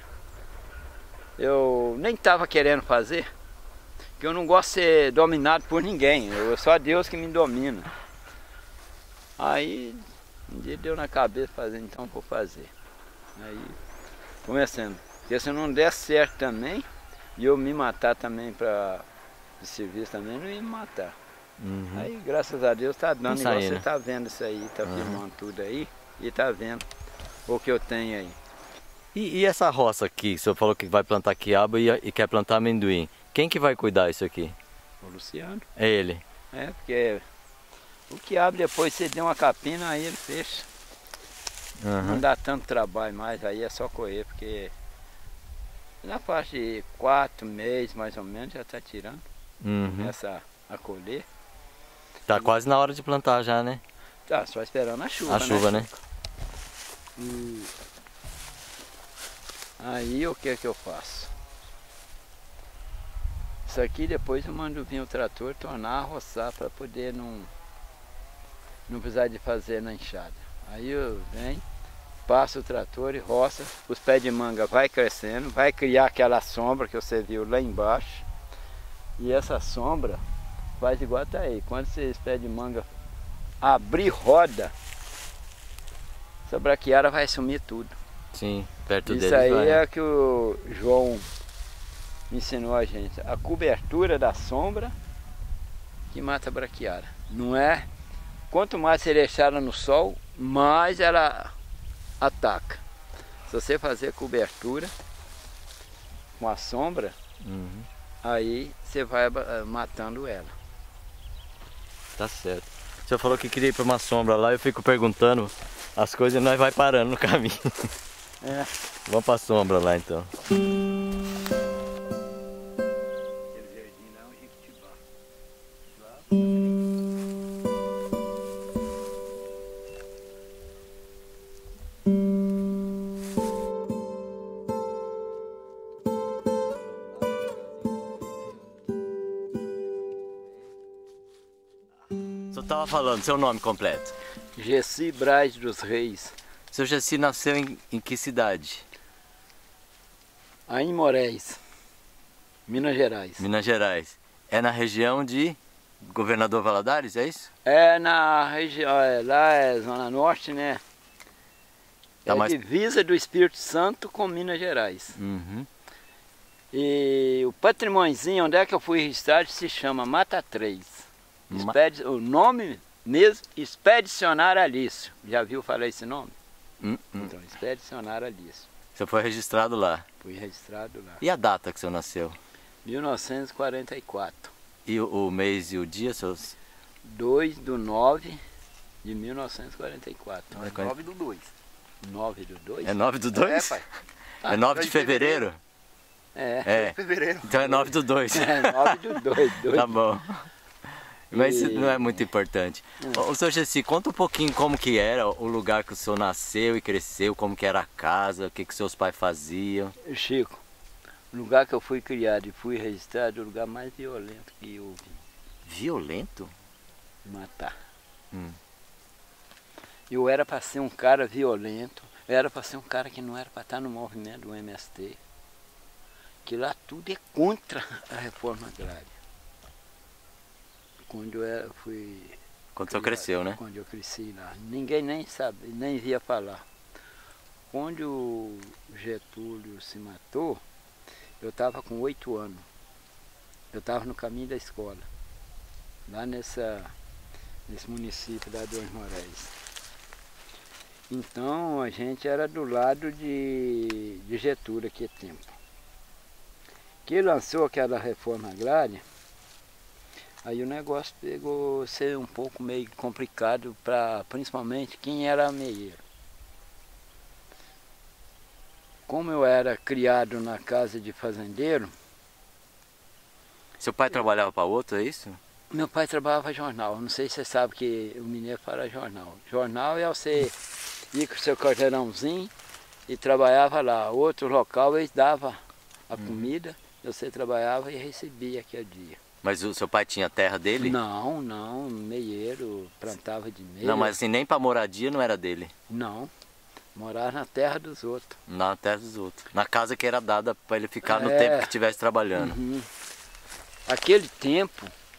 eu nem estava querendo fazer, porque eu não gosto de ser dominado por ninguém, eu, só Deus que me domina. Aí um dia deu na cabeça fazer, então vou fazer. Aí começando. Porque se não der certo também, e eu me matar também para o serviço também, não ia me matar. Uhum. Aí graças a Deus tá dando, Tá igual saindo. você tá vendo isso aí, tá Uhum. filmando tudo aí e tá vendo o que eu tenho aí. E, e essa roça aqui, o senhor falou que vai plantar quiabo e, e quer plantar amendoim. Quem que vai cuidar disso aqui? O Luciano. É ele. É, porque o quiabo depois você deu uma capina, aí ele fecha. Não Uhum. dá tanto trabalho mais, aí é só correr, porque na parte de quatro meses mais ou menos já está tirando, Uhum. começa a colher. Tá quase na hora de plantar já, né? Tá, só esperando a chuva, A chuva, né? E aí o que que eu faço? Isso aqui depois eu mando vir o trator tornar a roçar para poder não, não precisar de fazer na enxada. Aí eu venho, passo o trator e roça, os pés de manga vai crescendo, vai criar aquela sombra que você viu lá embaixo. E essa sombra faz igual tá aí. Quando esses pés de manga abrir roda, essa braquiária vai sumir tudo. Sim, perto Isso deles aí vai. é que o João ensinou a gente. A cobertura da sombra que mata a braquiária. Não é? Quanto mais você deixar ela no sol, mais ela ataca. Se você fazer cobertura com a sombra, Uhum. aí você vai matando ela. Tá certo. O senhor falou que queria ir para uma sombra lá, eu fico perguntando as coisas e nós vai parando no caminho. É. Vamos para a sombra lá então. O senhor estava falando, seu nome completo. Gessi Braz dos Reis. O seu Gessi nasceu em, em que cidade? Aí em Moraes, Minas Gerais. Minas Gerais. É na região de Governador Valadares, é isso? É na região, é, lá é Zona Norte, né? Tá É mais- divisa do Espírito Santo com Minas Gerais. Uhum. E o patrimôniozinho onde é que eu fui registrado se chama Mata três. Ma- Expedi- O nome mesmo, Expedicionário Alício. Já viu falar esse nome? Hum, hum. Então, Expedicionário Alício. O senhor foi registrado lá. Fui registrado lá. E a data que o senhor nasceu? mil novecentos e quarenta e quatro. E o, o mês e o dia, seus... dois do nove de mil novecentos e quarenta e quatro. É nove do dois. nove do dois? É nove do É, dois? pai. É nove de de fevereiro? É. É. Fevereiro. Então é nove do dois. É, nove do dois. dois. Tá bom. Mas isso E- não é muito importante. Ô, ô, senhor Gessi, conta um pouquinho como que era o lugar que o senhor nasceu e cresceu, como que era a casa, o que que seus pais faziam. Chico, o lugar que eu fui criado e fui registrado é o lugar mais violento que eu vi Violento? matar. Hum. Eu era para ser um cara violento, eu era para ser um cara que não era para estar no movimento do M S T. Que lá tudo é contra a reforma agrária. Quando eu era, fui Quando o senhor criado, cresceu, né? Quando eu cresci lá. Ninguém nem sabe, nem via falar. Quando o Getúlio se matou, eu estava com oito anos. Eu estava no caminho da escola. Lá nessa, nesse município da Dois Moraes. Então a gente era do lado de, de Getúlio aquele tempo. Que lançou aquela reforma agrária, aí o negócio pegou a ser um pouco meio complicado para principalmente quem era meieiro. Como eu era criado na casa de fazendeiro, Seu pai trabalhava para outro, é isso? meu pai trabalhava jornal. Não sei se você sabe que o mineiro fala jornal. Jornal é você ir com o seu carteirãozinho e trabalhava lá. Outro local eles davam a comida, você trabalhava e recebia aquele dia. Mas o seu pai tinha terra dele? Não, não, meieiro, plantava de meio. Não, mas assim, nem para moradia não era dele. Não, morava na terra dos outros. Na terra dos outros. Na casa que era dada para ele ficar no É. tempo que estivesse trabalhando. Uhum. Aquele tempo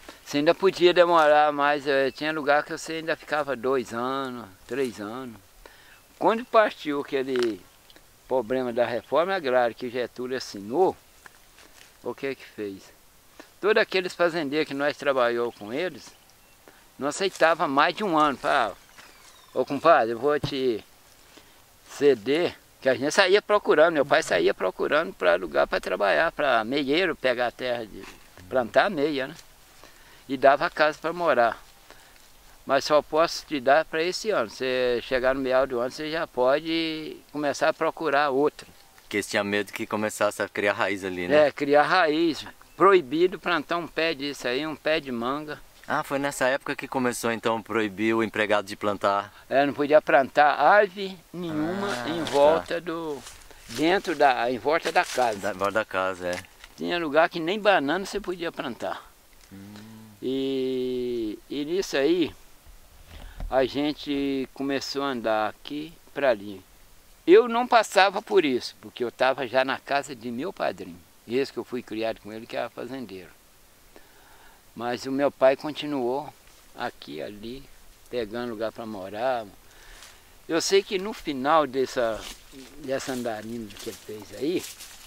Você ainda podia demorar mais, eh, tinha lugar que você ainda ficava dois anos, três anos. Quando partiu aquele problema da reforma agrária que Getúlio assinou, o que que fez? Todos aqueles fazendeiros que nós trabalhamos com eles, não aceitavam mais de um ano. Falavam, ô compadre, eu vou te ceder, que a gente saía procurando, meu pai saía procurando para lugar para trabalhar, para meieiro, pegar a terra, de plantar meia, né? E dava a casa para morar. Mas só posso te dar para esse ano. Você chegar no meio do ano, você já pode começar a procurar outra. Porque eles tinham medo que começasse a criar raiz ali, né? É, criar raiz. Proibido plantar um pé disso aí, um pé de manga. Ah, foi nessa época que começou então a proibir o empregado de plantar? É, não podia plantar árvore nenhuma ah, em volta tá. do... dentro da... em volta da casa. Da, em volta da casa, é. Tinha lugar que nem banana você podia plantar. Hum. E, e nisso aí, a gente começou a andar aqui para ali. Eu não passava por isso, porque eu estava já na casa de meu padrinho. Esse que eu fui criado com ele, que era fazendeiro. Mas o meu pai continuou aqui, ali, pegando lugar para morar. Eu sei que no final dessa, dessa andarina que ele fez aí,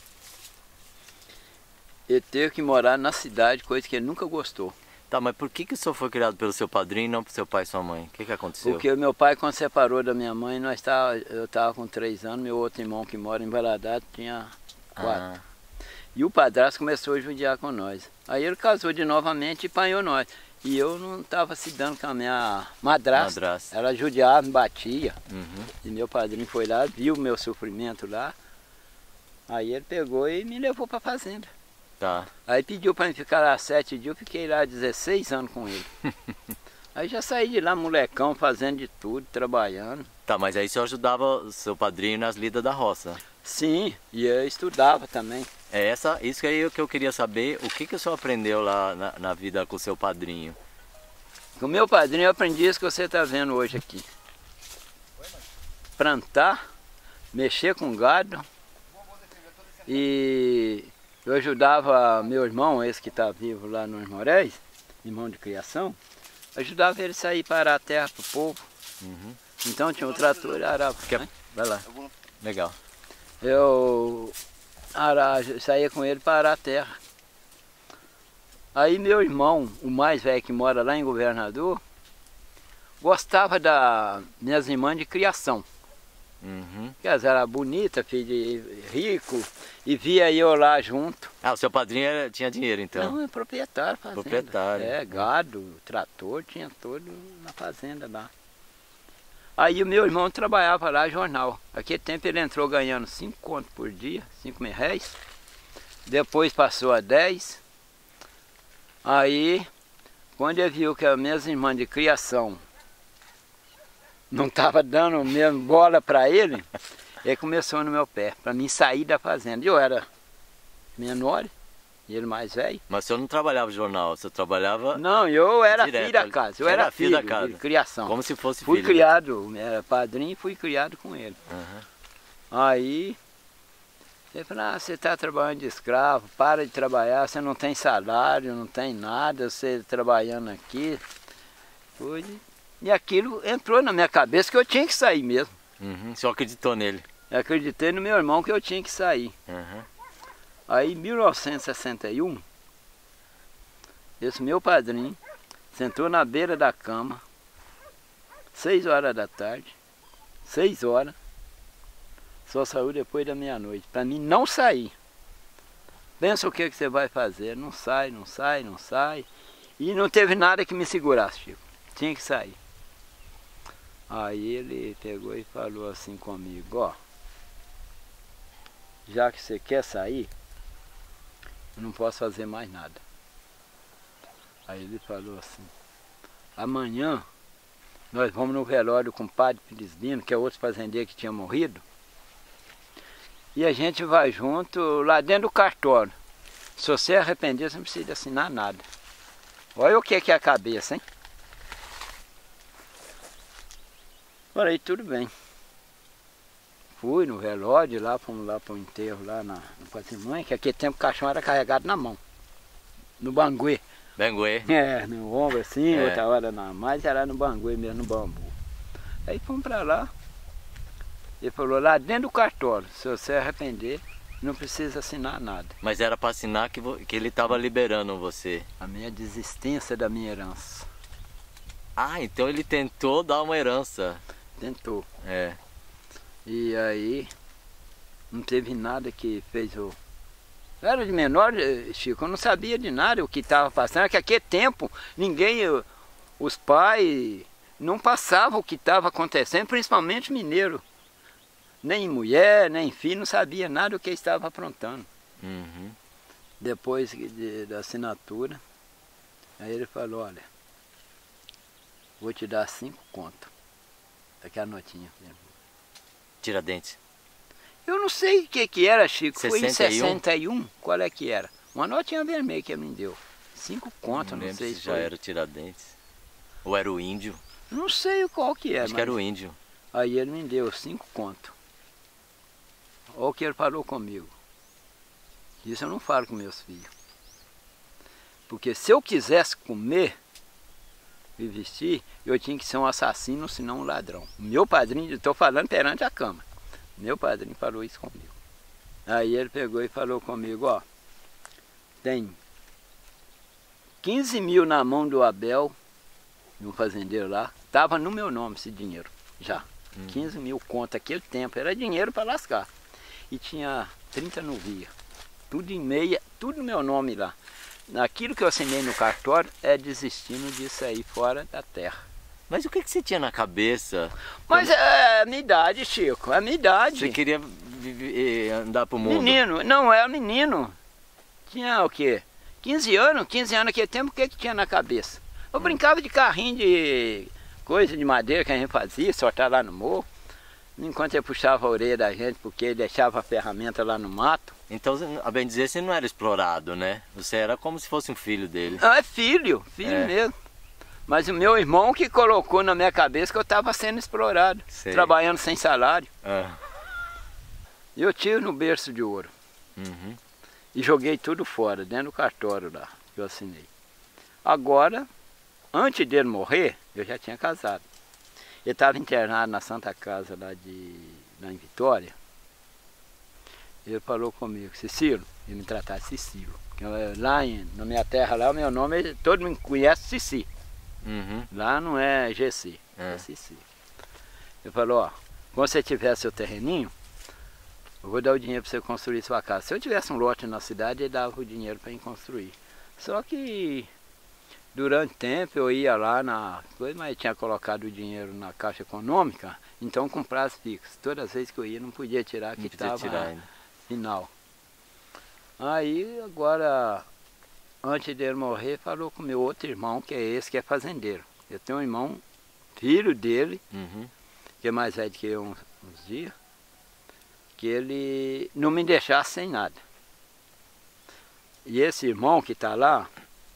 ele teve que morar na cidade, coisa que ele nunca gostou. Tá, mas por que, que o senhor foi criado pelo seu padrinho e não pelo seu pai e sua mãe? O que, que aconteceu? Porque o meu pai, quando separou da minha mãe, nós tava, eu estava com três anos, meu outro irmão que mora em Valadares tinha quatro. Ah. E o padrasto começou a judiar com nós. Aí ele casou de novamente e apanhou nós. E eu não estava se dando com a minha madrasta. madrasta. Ela judiava, me batia. Uhum. E meu padrinho foi lá, viu o meu sofrimento lá. Aí ele pegou e me levou para a fazenda. Tá. Aí pediu para mim ficar lá sete dias, eu fiquei lá dezesseis anos com ele. Aí já saí de lá, molecão, fazendo de tudo, trabalhando. Tá, mas aí você ajudava o seu padrinho nas lidas da roça? Sim, e eu estudava também. É essa, isso aí que eu queria saber, o que, que o senhor aprendeu lá na, na vida com o seu padrinho? Com o meu padrinho eu aprendi isso que você está vendo hoje aqui. Plantar, mexer com gado e... Eu ajudava meu irmão, esse que está vivo lá nos Moréis, irmão de criação, ajudava ele a sair para arar a terra para o povo. Uhum. Então tinha um trator e arava. Quer... Vai lá. Legal. Eu arava, saía com ele para arar a terra. Aí meu irmão, o mais velho que mora lá em Governador, gostava das minhas irmãs de criação. Uhum. Que elas eram bonitas, filho de rico, e via eu lá junto. Ah, o seu padrinho era, tinha dinheiro então? Não, é proprietário fazenda. Proprietário. É, gado, trator, tinha todo na fazenda lá. Aí o meu irmão trabalhava lá jornal. Naquele tempo ele entrou ganhando cinco contos por dia, cinco mil réis. Depois passou a dez. Aí, quando ele viu que as minhas irmãs de criação não estava dando mesmo bola para ele, ele começou no meu pé, para mim sair da fazenda. Eu era menor, e ele mais velho. Mas o senhor não trabalhava no jornal, você trabalhava... Não, eu era direto, filho da casa, eu era, era filho, filho da casa. De criação. Como se fosse fui filho. Fui criado, era padrinho e fui criado com ele. Uhum. Aí, ele falou, ah, você está trabalhando de escravo, para de trabalhar, você não tem salário, não tem nada, você trabalhando aqui. Foi... E aquilo entrou na minha cabeça que eu tinha que sair mesmo. Uhum. O senhor acreditou nele? Eu acreditei no meu irmão que eu tinha que sair. Uhum. Aí em mil novecentos e sessenta e um, esse meu padrinho sentou na beira da cama, seis horas da tarde, seis horas, só saiu depois da meia-noite, para mim não sair. Pensa o que, que você vai fazer, não sai, não sai, não sai. E não teve nada que me segurasse, Chico, tinha que sair. Aí ele pegou e falou assim comigo, ó, já que você quer sair, eu não posso fazer mais nada. Aí ele falou assim, amanhã nós vamos no velório com o padre Felizmino, que é outro fazendeiro que tinha morrido, e a gente vai junto lá dentro do cartório. Se você arrepender, você não precisa assinar nada. Olha o que é a cabeça, hein? Falei, tudo bem. Fui no velório, lá fomos lá para o enterro, lá na, no Quasimãe, que aquele tempo o caixão era carregado na mão, no banguê. Banguê. É, no ombro assim, É. outra hora na mais, era no Banguê mesmo, no bambu. Aí fomos pra lá. Ele falou, lá dentro do cartório, se você arrepender, não precisa assinar nada. Mas era pra assinar que, vo- que ele tava liberando você. A minha desistência da minha herança. Ah, então ele tentou dar uma herança. Tentou. É. E aí, não teve nada que fez o... Eu era de menor, eh, Chico, eu não sabia de nada o que estava passando. É que aquele tempo, ninguém, eh, os pais, não passavam o que estava acontecendo, principalmente mineiro. Nem mulher, nem filho, não sabia nada do que estava aprontando. Uhum. Depois de- da assinatura, aí ele falou, olha, vou te dar cinco contos. Aqui a notinha. Tiradentes. Eu não sei o que que era, Chico, foi em sessenta e um? sessenta e um, qual é que era? Uma notinha vermelha que ele me deu. Cinco contos, Não não, lembro sei se se já foi. era o Tiradentes. Ou era o índio. Não sei qual que é, Acho que era o índio. Aí ele me deu cinco contos. Olha o que ele falou comigo. Isso eu não falo com meus filhos. Porque se eu quisesse comer e vestir, eu tinha que ser um assassino, senão um ladrão. Meu padrinho, estou falando perante a Câmara. Meu padrinho falou isso comigo. Aí ele pegou e falou comigo, ó, tem quinze mil na mão do Abel, de um fazendeiro lá, estava no meu nome esse dinheiro, já. Hum. quinze mil conto aquele tempo, era dinheiro para lascar. E tinha trinta no via, tudo em meia, tudo no meu nome lá. Aquilo que eu assinei no cartório é desistindo de sair fora da terra. Mas o que, que você tinha na cabeça? Mas é a minha idade, Chico, é a minha idade. Você queria viver, andar pro mundo? Menino, não é menino. Tinha o quê? quinze anos, quinze anos naquele tempo, o que que tinha na cabeça? Eu brincava de carrinho de coisa de madeira que a gente fazia, soltar lá no morro. Enquanto ele puxava a orelha da gente, porque ele deixava a ferramenta lá no mato. Então, a bem dizer, você não era explorado, né? Você era como se fosse um filho dele. Não, é filho, filho É. mesmo. Mas o meu irmão que colocou na minha cabeça que eu estava sendo explorado, Sei. trabalhando sem salário. Ah. E eu tive no berço de ouro. Uhum. E joguei tudo fora, dentro do cartório lá, que eu assinei. Agora, antes dele morrer, eu já tinha casado. Ele estava internado na Santa Casa lá, de, lá em Vitória. Ele falou comigo, Cecilo, ele me tratava de Cecilo. Lá em, na minha terra, lá, o meu nome, todo mundo conhece Cici. Uhum. Lá não é G C, é, É. Cici. Ele falou, ó, quando você tiver seu terreninho, eu vou dar o dinheiro para você construir sua casa. Se eu tivesse um lote na cidade, ele dava o dinheiro para eu construir. Só que durante o tempo eu ia lá na coisa, mas eu tinha colocado o dinheiro na Caixa Econômica, então com prazo fixo. Todas as vezes que eu ia não podia tirar, que Não podia estava tirar ainda. final. Aí agora, antes dele morrer, falou com meu outro irmão, que é esse, que é fazendeiro. Eu tenho um irmão, filho dele, Uhum. que é mais velho que eu uns, uns dias, que ele não me deixasse sem nada. E esse irmão que está lá,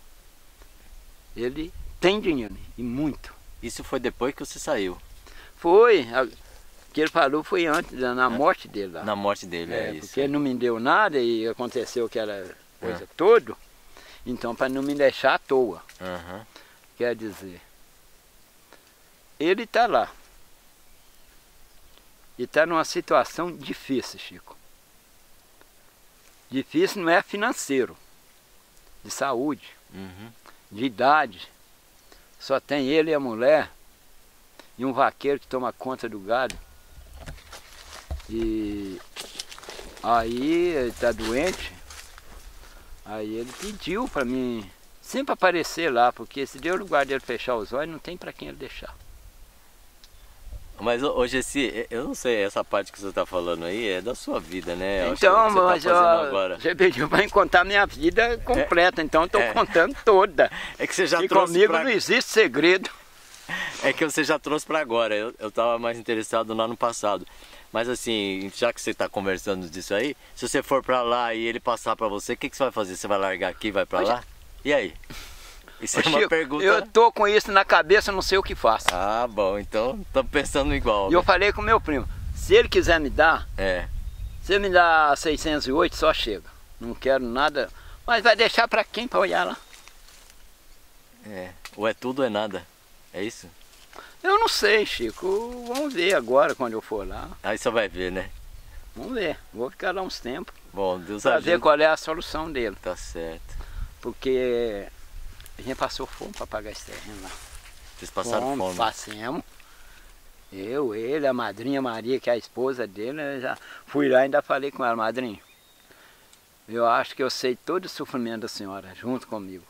ele tem dinheiro, e muito. Isso foi depois que você saiu, Foi, a- que ele falou foi antes, da- na morte dele lá. na morte dele, é, É, isso. porque ele não me deu nada e aconteceu aquela coisa É. toda, então para não me deixar à toa, Uhum. quer dizer, ele está lá. E está numa situação difícil, Chico. Difícil não é financeiro, de saúde, Uhum. de idade. Só tem ele e a mulher e um vaqueiro que toma conta do gado. E aí ele está doente. Aí ele pediu para mim sempre aparecer lá, porque se deu lugar dele fechar os olhos, não tem para quem ele deixar. Mas hoje esse, eu não sei, essa parte que você está falando aí é da sua vida, né? Eu acho que Então, é o que mas você tá fazendo ó, agora. você pediu para contar minha vida completa, então estou é. contando toda. É que você já E trouxe comigo pra... não existe segredo. É que você já trouxe para agora. Eu, eu tava mais interessado lá no passado. Mas assim, já que você está conversando disso aí, se você for para lá e ele passar para você, o que, que você vai fazer? Você vai largar aqui e vai para lá? E aí? Isso é Ô, uma Chico, pergunta. eu tô com isso na cabeça, não sei o que faço. Ah, bom, então estamos pensando igual. E eu né? falei com meu primo, se ele quiser me dar, É. se ele me dá seiscentos e oito, só chega. Não quero nada, mas vai deixar para quem para olhar lá? É. Ou é tudo ou é nada. É isso? Eu não sei, Chico. Vamos ver agora quando eu for lá. Aí você vai ver, né? Vamos ver. Vou ficar lá uns tempos. Bom, Deus Pra ajude. ver qual é a solução dele. Tá certo. Porque a gente passou fome para pagar esse terreno lá. Vocês passaram fome. Passamos. Eu, ele, a madrinha Maria, que é a esposa dele, eu já fui lá e ainda falei com ela, madrinha. Eu acho que eu sei todo o sofrimento da senhora, junto comigo.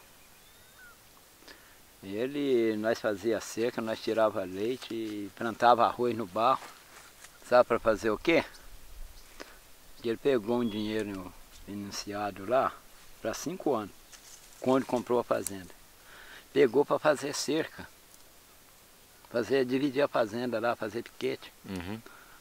Ele, nós fazia cerca, nós tirava leite e plantava arroz no barro. Sabe para fazer o quê? Ele pegou um dinheiro iniciado lá para cinco anos, quando comprou a fazenda. Pegou para fazer cerca. Fazer, dividir a fazenda lá, fazer piquete. Uhum.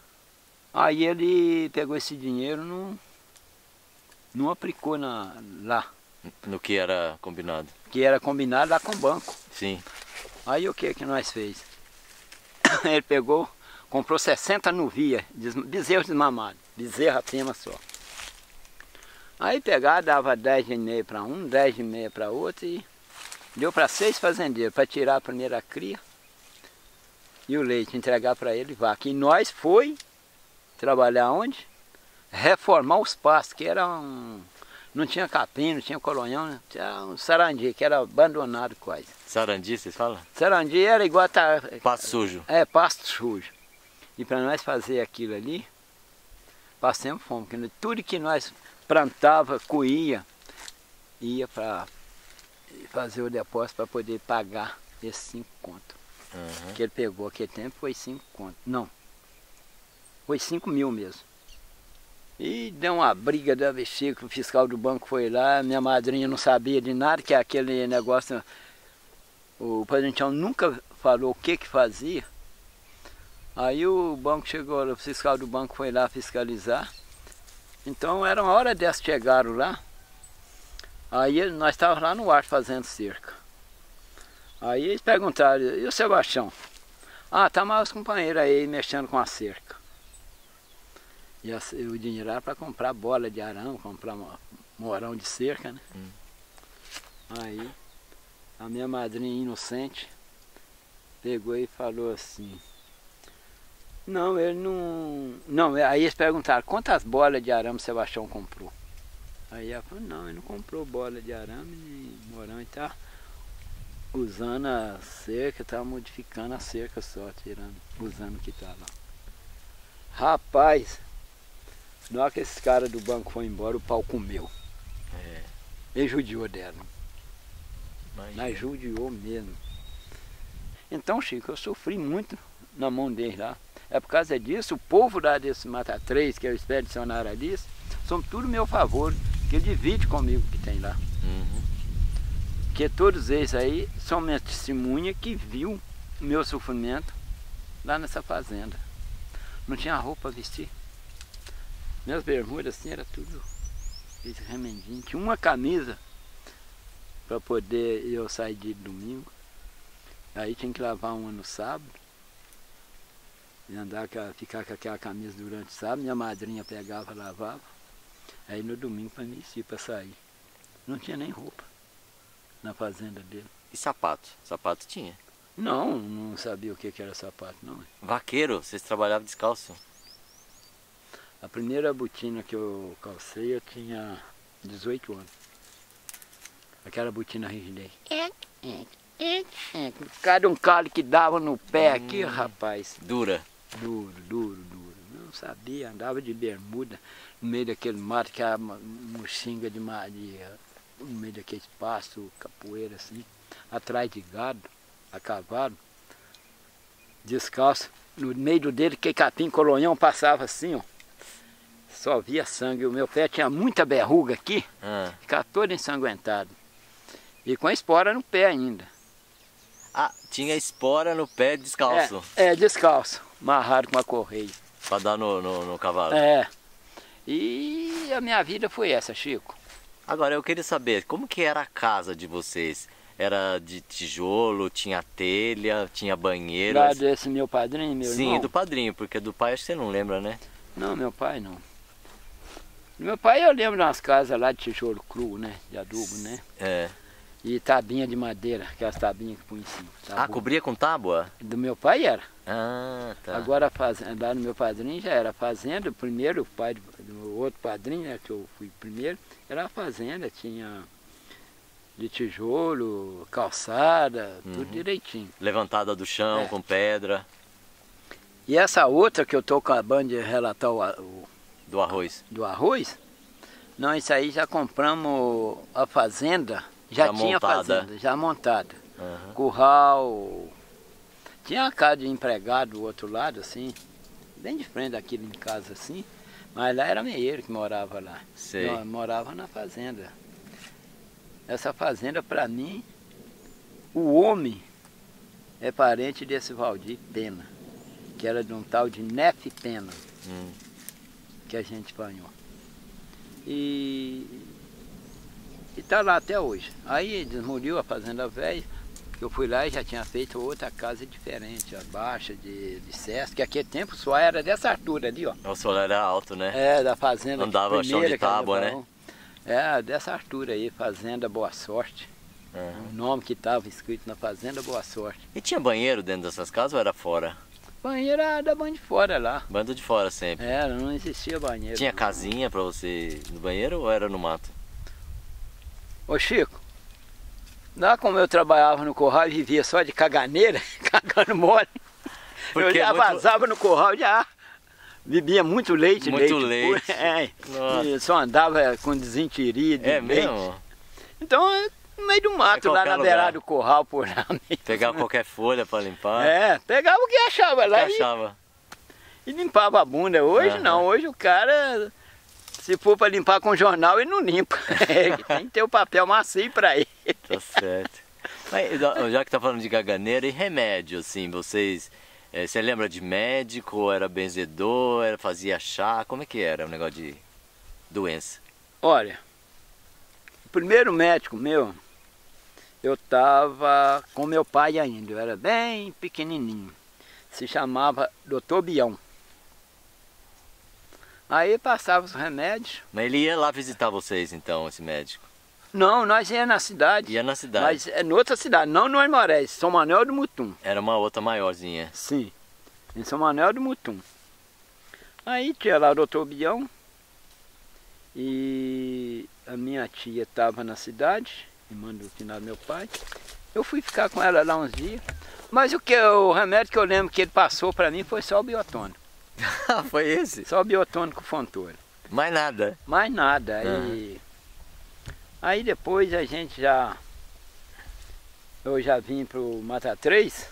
Aí ele pegou esse dinheiro, não, não aplicou na, lá. No que era combinado. Que era combinado lá com o banco. Sim. Aí o que que nós fez? Ele pegou, comprou sessenta novilhas, bezerros desmamados, bezerra fêmea só. Aí pegava, dava dez e meia para um, dez e meia para outro e deu para seis fazendeiros, para tirar a primeira cria e o leite, entregar para ele vaca. E nós foi trabalhar onde? Reformar os pastos, que era um... Não tinha capim, não tinha colonhão, tinha um sarandi, que era abandonado quase. Sarandi, vocês falam? Sarandi era igual a... Tá, Pasto sujo. É, pasto sujo. E para nós fazer aquilo ali, passamos fome, porque tudo que nós plantava, coía, ia para fazer o depósito para poder pagar esses cinco contos. Uhum. Que ele pegou aquele tempo foi cinco contos. Não, foi cinco mil mesmo. E deu uma briga da bexiga, o fiscal do banco foi lá, minha madrinha não sabia de nada, que aquele negócio, o presidente nunca falou o que que fazia. Aí o banco chegou, o fiscal do banco foi lá fiscalizar. Então era uma hora dessa, chegaram lá. Aí nós estávamos lá no ar fazendo cerca. Aí eles perguntaram, e o Sebastião? Ah, tá mais os companheiros aí mexendo com a cerca. E, a, e o dinheiro era para comprar bola de arame, comprar morão de cerca, né? Hum. Aí a minha madrinha inocente pegou e falou assim, não, ele não... Não, aí eles perguntaram, quantas bolas de arame o Sebastião comprou? Aí ela falou, não, ele não comprou bola de arame, nem morão, e tá usando a cerca, tá modificando a cerca só, tirando, usando o que tá lá. Rapaz, na hora que esse cara do banco foi embora, o pau comeu. É. Ele judiou dela. Mas judiou mesmo. Então, Chico, eu sofri muito na mão dele lá. É por causa disso, o povo lá desse Mata três, que é o expedicionário ali, são tudo meu favor, que ele divide comigo que tem lá. Uhum. Porque todos eles aí são minha testemunha que viu o meu sofrimento lá nessa fazenda. Não tinha roupa para vestir. Minhas bermudas assim era tudo esse remendinho. Tinha uma camisa para poder eu sair de domingo. Aí tinha que lavar uma no sábado. E andar, ficar com aquela camisa durante o sábado. Minha madrinha pegava, lavava. Aí no domingo para me vestir, para sair. Não tinha nem roupa na fazenda dele. E sapato? Sapato tinha? Não, não sabia o que era sapato, não. Vaqueiro? Vocês trabalhavam descalço? A primeira botina que eu calcei, eu tinha dezoito anos. Aquela botina rigidez. Cada um calo que dava no pé hum, aqui, rapaz. Dura? Duro, duro, duro. Não sabia, andava de bermuda no meio daquele mato, que era uma moxinga de, de no meio daquele espaço, capoeira assim, atrás de gado, a cavalo, descalço. No meio do dedo, que capim, colonhão, passava assim, ó. Só via sangue. O meu pé tinha muita berruga aqui, ah. Ficava todo ensanguentado. E com a espora no pé ainda. Ah, tinha espora no pé descalço? É, é descalço, amarrado com a correia. Para dar no, no, no cavalo? É. E a minha vida foi essa, Chico. Agora, eu queria saber, como que era a casa de vocês? Era de tijolo, tinha telha, tinha banheiro? Lá desse meu padrinho, meu Sim, irmão? Sim, do padrinho, porque do pai acho que você não lembra, né? Não, meu pai não. Meu pai eu lembro de umas casas lá de tijolo cru, né? De adubo, né? É. E tabinha de madeira, aquelas tabinhas que põe em cima. Ah, cobria com tábua? Do meu pai era. Ah, tá. Agora a fazenda, lá no meu padrinho já era fazenda, o primeiro, o pai do, do meu outro padrinho, né, que eu fui primeiro, era a fazenda, tinha de tijolo, calçada, uhum. tudo direitinho. Levantada do chão, é. com pedra. E essa outra que eu estou acabando de relatar o, o, do arroz. Do arroz, não, isso aí já compramos a fazenda, já, já tinha montada. fazenda, já montada. Uhum. Curral, tinha a casa de empregado do outro lado, assim, bem de frente daquilo em casa, assim, mas lá era meieiro que morava lá. Sei. Eu morava na fazenda. Essa fazenda, para mim, o homem é parente desse Valdir Pena, que era de um tal de Nefe Pena, hum. que a gente apanhou. E está lá até hoje. Aí desmoliu a fazenda velha, eu fui lá e já tinha feito outra casa diferente, a baixa de, de Sesc, que aquele tempo só era dessa altura ali, ó. O sol era alto, né? É, da fazenda. Andava chão de tábua, né? É, dessa altura aí, Fazenda Boa Sorte. Uhum. O nome que estava escrito na Fazenda Boa Sorte. E tinha banheiro dentro dessas casas ou era fora? Banheiro era da banho de fora lá. Banho de fora sempre? Era, não existia banheiro. Tinha casinha para você ir no banheiro ou era no mato? Ô Chico, lá como eu trabalhava no curral e vivia só de caganeira, cagando mole, Porque eu já muito... vazava no curral, já bebia muito leite. Muito leite. leite. É, só andava com desinteria de É leite. mesmo? Então, no meio do mato, é lá na beirada do curral, por lá mesmo. Pegava qualquer folha para limpar? É, pegava o que achava lá que e, achava. e limpava a bunda. Hoje uhum. não, hoje o cara, se for para limpar com jornal, ele não limpa. Tem que ter o papel macio para ele. Tá certo. Mas, já que tá falando de caganeira, e remédio, assim, vocês... É, você lembra de médico, era benzedor, era, fazia chá, como é que era o negócio de doença? Olha, o primeiro médico meu, eu estava com meu pai ainda, eu era bem pequenininho, se chamava doutor Bião. Aí passava os remédios. Mas ele ia lá visitar vocês então, esse médico? Não, nós ia na cidade. Ia na cidade? Mas é em outra cidade, não no Aimorés, São Manuel do Mutum. Era uma outra maiorzinha? Sim, em São Manuel do Mutum. Aí tinha lá o doutor Bião e a minha tia estava na cidade, irmã do final do meu pai. Eu fui ficar com ela lá uns dias, mas o, que, o remédio que eu lembro que ele passou para mim foi só o biotônico. Foi esse? Só o biotônico Fontoura. Mais nada? Mais nada. Aí... Uhum. Aí depois a gente já, eu já vim para o Mata três.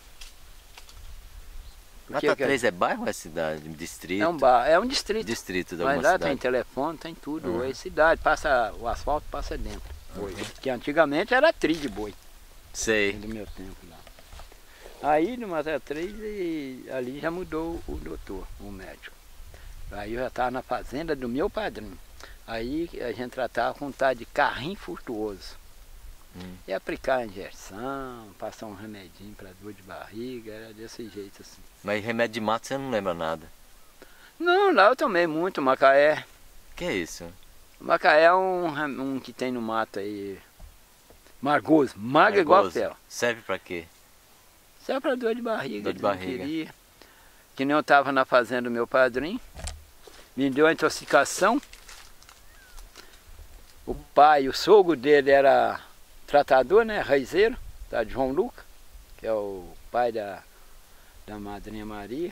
Mata três é bairro ou é cidade? Distrito? É um, bar, é um distrito. Distrito da Mas lá cidade. tem telefone, tem tudo. Uhum. É cidade, passa, o asfalto passa dentro. Uhum. Que antigamente era trilho de boi. Sei. Do meu tempo lá. Aí no Mata três e ali já mudou o doutor, o médico. Aí eu já estava na fazenda do meu padrinho. Aí a gente tratava com um tal de carrinho furtuoso. Hum. E aplicar injeção, passar um remedinho para dor de barriga, era desse jeito assim. Mas remédio de mato você não lembra nada? Não, lá eu tomei muito Macaé. Que é isso? Macaé é um, um que tem no mato aí. Margoso, magra igual a fel. Serve para quê? Serve para dor de barriga. Dor de barriga. Queria. Que nem eu estava na fazenda do meu padrinho, me deu a intoxicação. O pai, o sogro dele era tratador, né, raizeiro, tá, de João Luca, que é o pai da, da madrinha Maria.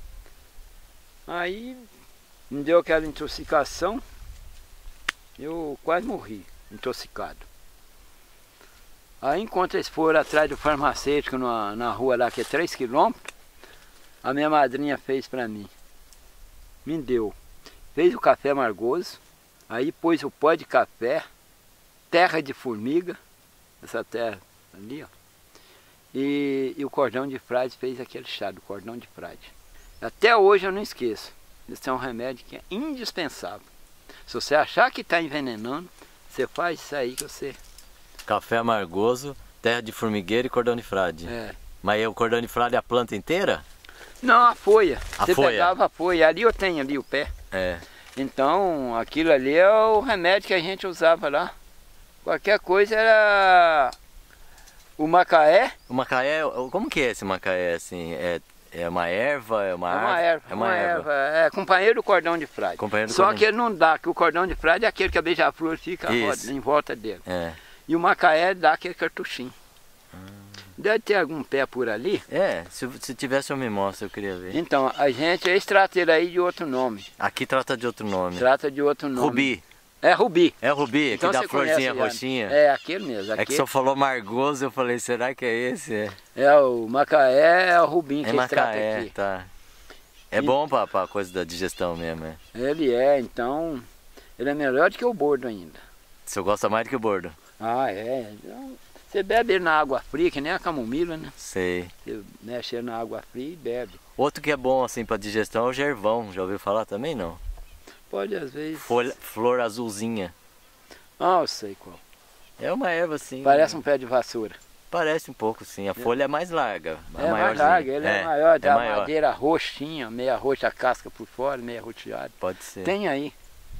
Aí me deu aquela intoxicação, eu quase morri, intoxicado. Aí enquanto eles foram atrás do farmacêutico na, na rua lá, que é três quilômetros, a minha madrinha fez para mim, me deu, fez o café amargoso. Aí pôs o pó de café, terra de formiga, essa terra ali, ó. E, e o cordão de frade fez aquele chá do cordão de frade. Até hoje eu não esqueço. Esse é um remédio que é indispensável. Se você achar que está envenenando, você faz isso aí que você... Café amargoso, terra de formigueiro e cordão de frade. É. Mas o cordão de frade é a planta inteira? Não, a folha. A você folha. pegava a folha. Ali eu tenho ali o pé. É. Então, aquilo ali é o remédio que a gente usava lá. Qualquer coisa era O macaé O macaé, como que é esse macaé, assim? É, é uma erva, é uma é uma árvore? erva, É uma, uma erva. erva, é companheiro do cordão de frade. Companheiro do Só cordão que ele não dá, que o cordão de frade é aquele que a beija-flor fica Isso. em volta dele. É. E o macaé dá aquele cartuchinho. Deve ter algum pé por ali. É, se, se tivesse eu me mostro, eu queria ver. Então, a gente, esse trata ele aí de outro nome. Aqui trata de outro nome. Trata de outro nome. Rubi. É rubi. É o rubi, Então aqui da você florzinha conhece já. roxinha. É, aquele mesmo. É que Aquele, o senhor falou margoso, eu falei, será que é esse? É, é o macaé, é o rubim que é eles tratam macaé, aqui. tá. É E- bom pra, pra coisa da digestão mesmo, é. Ele é, então, ele é melhor do que o bordo ainda. O senhor gosta mais do que o bordo? Ah, é. Então, você bebe ele na água fria, que nem a camomila, né? Sei. Você mexe ele na água fria e bebe. Outro que é bom assim pra digestão é o gervão, já ouviu falar também não? Pode às vezes. Folha, flor azulzinha. Ah, eu sei qual. É uma erva assim. Parece um pé de vassoura. Parece um pouco sim, a folha é mais larga. É mais maiorzinha. larga, ele é, maior, tem é a maior. madeira roxinha, meia roxa, a casca por fora, meia roxeada. Pode ser. Tem aí.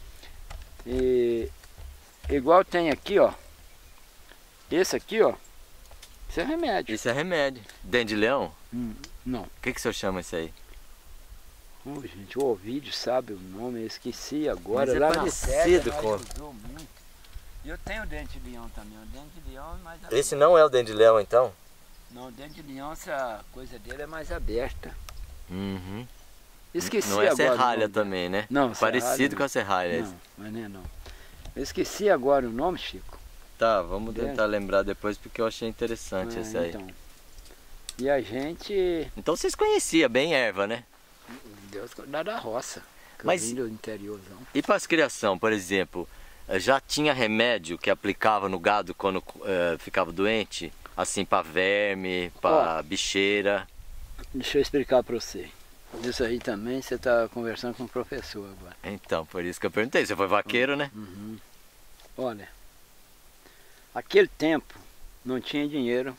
E igual tem aqui, ó. Esse aqui, ó. Isso é remédio. Isso é remédio. Dente de leão? Hum, não. O que, que o senhor chama isso aí? Ô, gente, o Ovídio sabe o nome, eu esqueci agora. Mas é lá na parecido Sérvia, nós com- usou muito. E eu tenho dente de leão também. O dente de leão é mais Esse não é o dente de leão então? Não, o dente de leão, essa coisa dele é mais aberta. Uhum. Esqueci Não é agora. o serralha nome dele. também, né? Não, Parecido serralha com a serralha. esse. Não, mas não é não. Eu esqueci agora o nome, Chico. Tá, vamos É. tentar lembrar depois porque eu achei interessante Ah, esse aí. então. E a gente, Então vocês conheciam bem erva, né? Deus dá da roça. Que Mas- eu vim do interiorzão. E para as criação, por exemplo, eh, já tinha remédio que aplicava no gado quando eh, ficava doente? Assim, para verme, para bicheira? Deixa eu explicar para você. Isso aí também você está conversando com o professor agora. Então, por isso que eu perguntei. Você foi vaqueiro, né? Uhum. Olha, aquele tempo não tinha dinheiro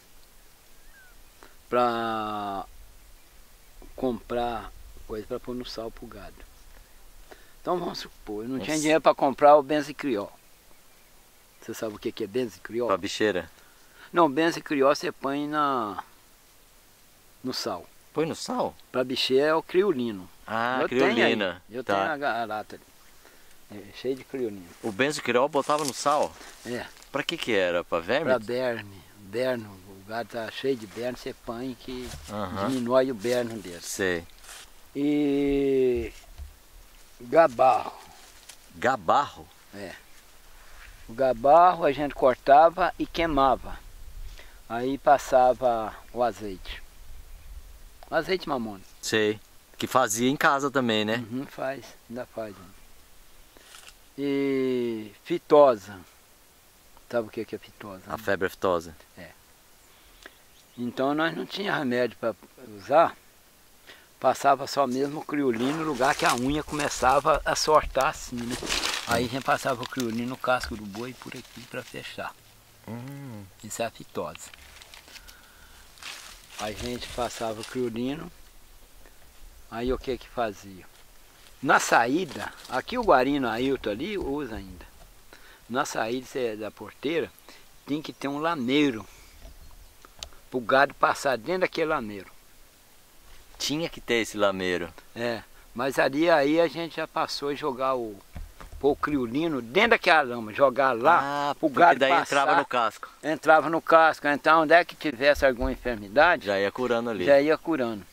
para comprar coisa para pôr no sal pro gado. Então vamos supor, não tinha Nossa. dinheiro para comprar o benzicriol. Você sabe o que que é benzicriol? Para bicheira. Não, benzicriol você põe na no sal. Põe no sal? Para bicheira é o criolino. Ah, eu tenho aí, criolina. eu Tá. tenho a garata ali. É, cheio de criolino. O benzoquirol botava no sal? É, Para que que era? Para verme? para berne. Berno, o gado tá cheio de berno, você põe que Aham. diminui o berno dele. Sei. E gabarro. Gabarro? O gabarro a gente cortava e queimava. Aí passava o azeite. O azeite mamona. Sei. Que fazia em casa também, né? Uhum, faz, ainda faz. Né? E fitosa. Sabe o que que é fitosa? A né? febre aftosa. Então nós não tínhamos remédio para usar. Passava só mesmo o criolino no lugar que a unha começava a sortar assim, né? Aí a gente passava o criolino no casco do boi por aqui para fechar. Hum. Isso é a fitose. Aí a gente passava o criolino. Aí o que que fazia? Na saída, aqui o Guarino Ailton ali usa ainda. Na saída cê- da porteira, tem que ter um lameiro. Para o gado passar dentro daquele lameiro. Tinha que ter esse lameiro. É, mas ali aí a gente já passou a jogar o, pôr o criolino dentro daquela lama, jogar lá, ah, pro porque gado daí passar, entrava no casco. entrava no casco. Então onde é que tivesse alguma enfermidade, Já ia curando ali. já ia curando.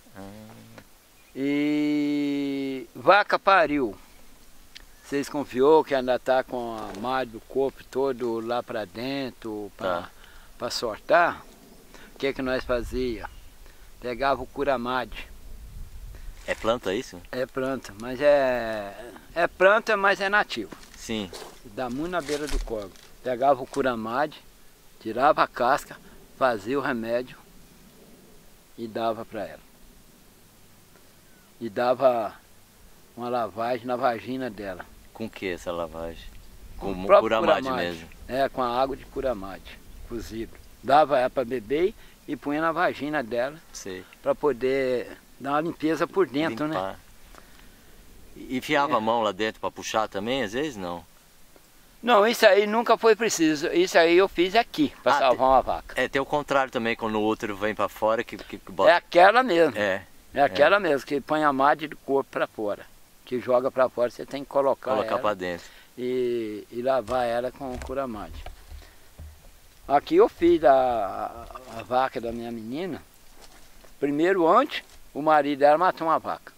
E vaca pariu. Vocês confiou que ainda tá com a malha do corpo todo lá para dentro para Tá. sortar? O que que nós fazia? Pegava o curamade. É planta isso? É planta, mas é é planta, mas é nativo. Sim. Dá muito na beira do córrego. Pegava o curamade, tirava a casca, fazia o remédio e dava para ela. E dava uma lavagem na vagina dela. Com que essa lavagem? Com o o próprio curamade curamade. mesmo. É, com a água de curamade, cozido. Dava ela para beber e punha na vagina dela Sei. para poder dar uma limpeza por dentro, né? Limpar. E enfiava É. a mão lá dentro para puxar também, às vezes não? Não, isso aí nunca foi preciso. Isso aí eu fiz aqui, para Ah, salvar tem- uma vaca. É, tem o contrário também, quando o útero vem pra fora, que, que, que bota... É aquela mesmo. É, É aquela mesmo, que põe a madre do corpo para fora. Que joga para fora, você tem que colocar, colocar ela pra dentro. e, e lavar ela com curamade. Aqui eu fiz a, a, a vaca da minha menina. Primeiro ontem, o marido dela matou uma vaca.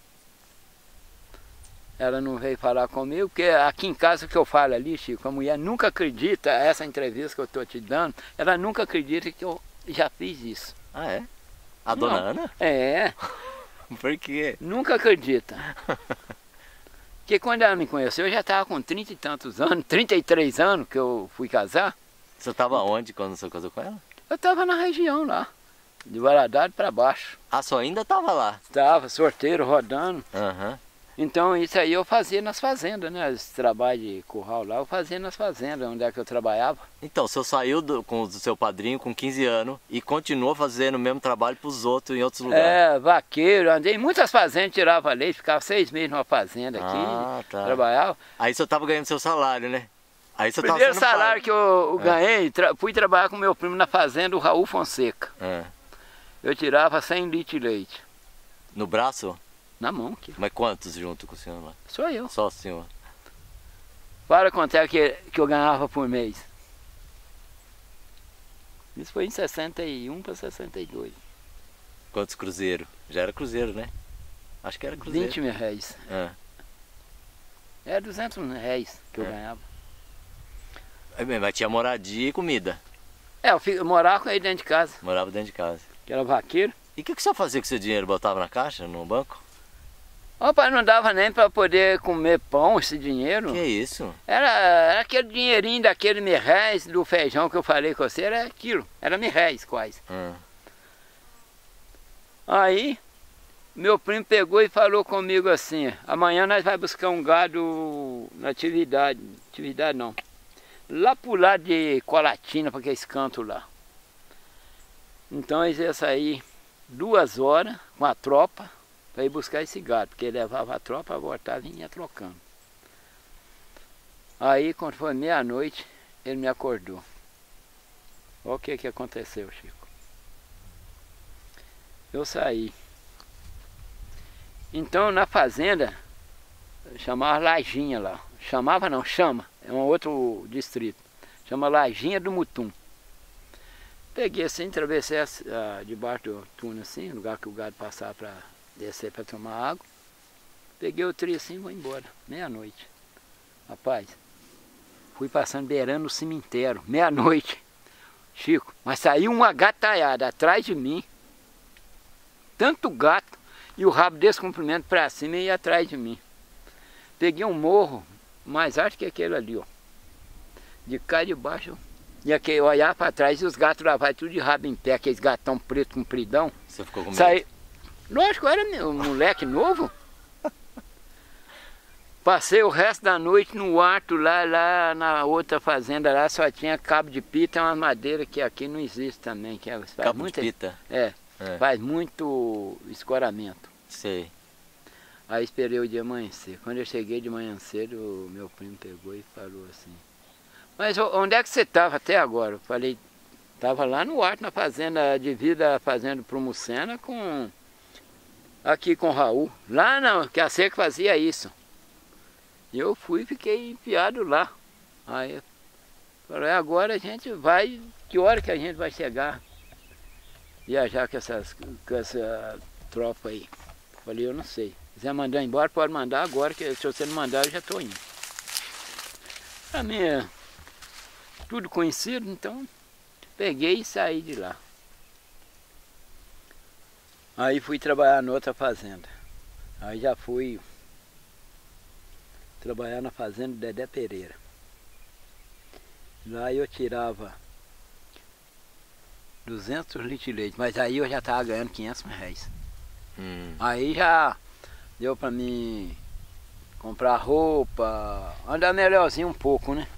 Ela não veio falar comigo, porque aqui em casa que eu falo ali, Chico, a mulher nunca acredita, essa entrevista que eu estou te dando, ela nunca acredita que eu já fiz isso. Ah, é? A dona Não. Ana? É, Por quê? nunca acredita. Porque quando ela me conheceu, eu já estava com trinta e tantos anos, trinta e três anos que eu fui casar. Você tava onde quando você casou com ela? Eu estava na região lá, de Valadares para baixo. Ah, só ainda tava lá. Estava sorteiro rodando. Aham. Então isso aí eu fazia nas fazendas, né? Esse trabalho de curral lá, eu fazia nas fazendas, onde é que eu trabalhava. Então, o senhor saiu do, com o seu padrinho com quinze anos e continuou fazendo o mesmo trabalho pros outros em outros lugares. É, vaqueiro, andei em muitas fazendas, tirava leite, ficava seis meses numa fazenda aqui, Ah, tá. trabalhava. Aí você tava ganhando seu salário, né? Aí você O primeiro tava sendo salário pago. que eu ganhei, tra- fui trabalhar com meu primo na fazenda, o Raul Fonseca. É. Eu tirava cem litros de leite, No braço? na mão aqui. Mas quantos junto com o senhor lá? Sou eu. Só o senhor. Para quanto é que, que eu ganhava por mês. Isso foi em sessenta e um para sessenta e dois. Quantos cruzeiros? Já era cruzeiro, né? Acho que era cruzeiro. vinte mil réis. É. É duzentos réis que eu É. ganhava. Aí bem, mas tinha moradia e comida. É, eu, fi- eu morava com ele dentro de casa, Morava dentro de casa. que era vaqueiro. E o que, que o senhor fazia com seu dinheiro? Botava na caixa, no banco? O pai não dava nem para poder comer pão, esse dinheiro. Que isso? Era, era aquele dinheirinho daquele mil réis do feijão que eu falei com você, era aquilo. Era mil réis quase. Hum. Aí, meu primo pegou e falou comigo assim, amanhã nós vamos buscar um gado na atividade, atividade não, lá pro lado de Colatina, para aquele canto lá. Então eles iam sair duas horas com a tropa para ir buscar esse gado, porque ele levava a tropa, voltava e vinha trocando. Aí, quando foi meia-noite, ele me acordou. Olha o que que aconteceu, Chico. Eu saí. Então, na fazenda, chamava Lajinha lá. Chamava não, chama. É um outro distrito. Chama Lajinha do Mutum. Peguei assim, atravessei a, a, debaixo do túnel assim, lugar que o gado passava para descer para tomar água. Peguei o trio assim e vou embora. Meia-noite. Rapaz, fui passando beirando o cemitério. Meia-noite. Chico, mas saiu uma gataiada atrás de mim. Tanto gato. E o rabo desse comprimento para cima e ia atrás de mim. Peguei um morro, mais alto que aquele ali, ó. De cá de baixo. E aqui eu olhar para trás e os gatos lá vai tudo de rabo em pé, aqueles gatão preto compridão. Você ficou com medo? Saí. Lógico, eu era meu moleque novo. Passei o resto da noite no ato lá, lá na outra fazenda lá, só tinha cabo de pita e uma madeira que aqui não existe também. Que é, faz Cabo muita, de pita? É, É. faz muito escoramento. Sei. Aí esperei o dia amanhecer. Quando eu cheguei de manhã cedo, o meu primo pegou e falou assim, mas onde é que você estava até agora? Eu falei, estava lá no Arto, na fazenda, divida a fazenda Promucena com, aqui com o Raul. Lá não, que a seca fazia isso. E eu fui e fiquei enfiado lá. Aí eu falei, agora a gente vai, que hora que a gente vai chegar? Viajar com, essas, com essa tropa aí. Eu falei, eu não sei. Se quiser mandar embora, pode mandar agora, que se você não mandar, eu já estou indo. Para mim é tudo conhecido, então peguei e saí de lá. Aí fui trabalhar na outra fazenda. Aí já fui trabalhar na fazenda Dedé Pereira. Lá eu tirava duzentos litros de leite, mas aí eu já estava ganhando quinhentos reais. Hum. Aí já deu para mim comprar roupa, andar melhorzinho um pouco, né?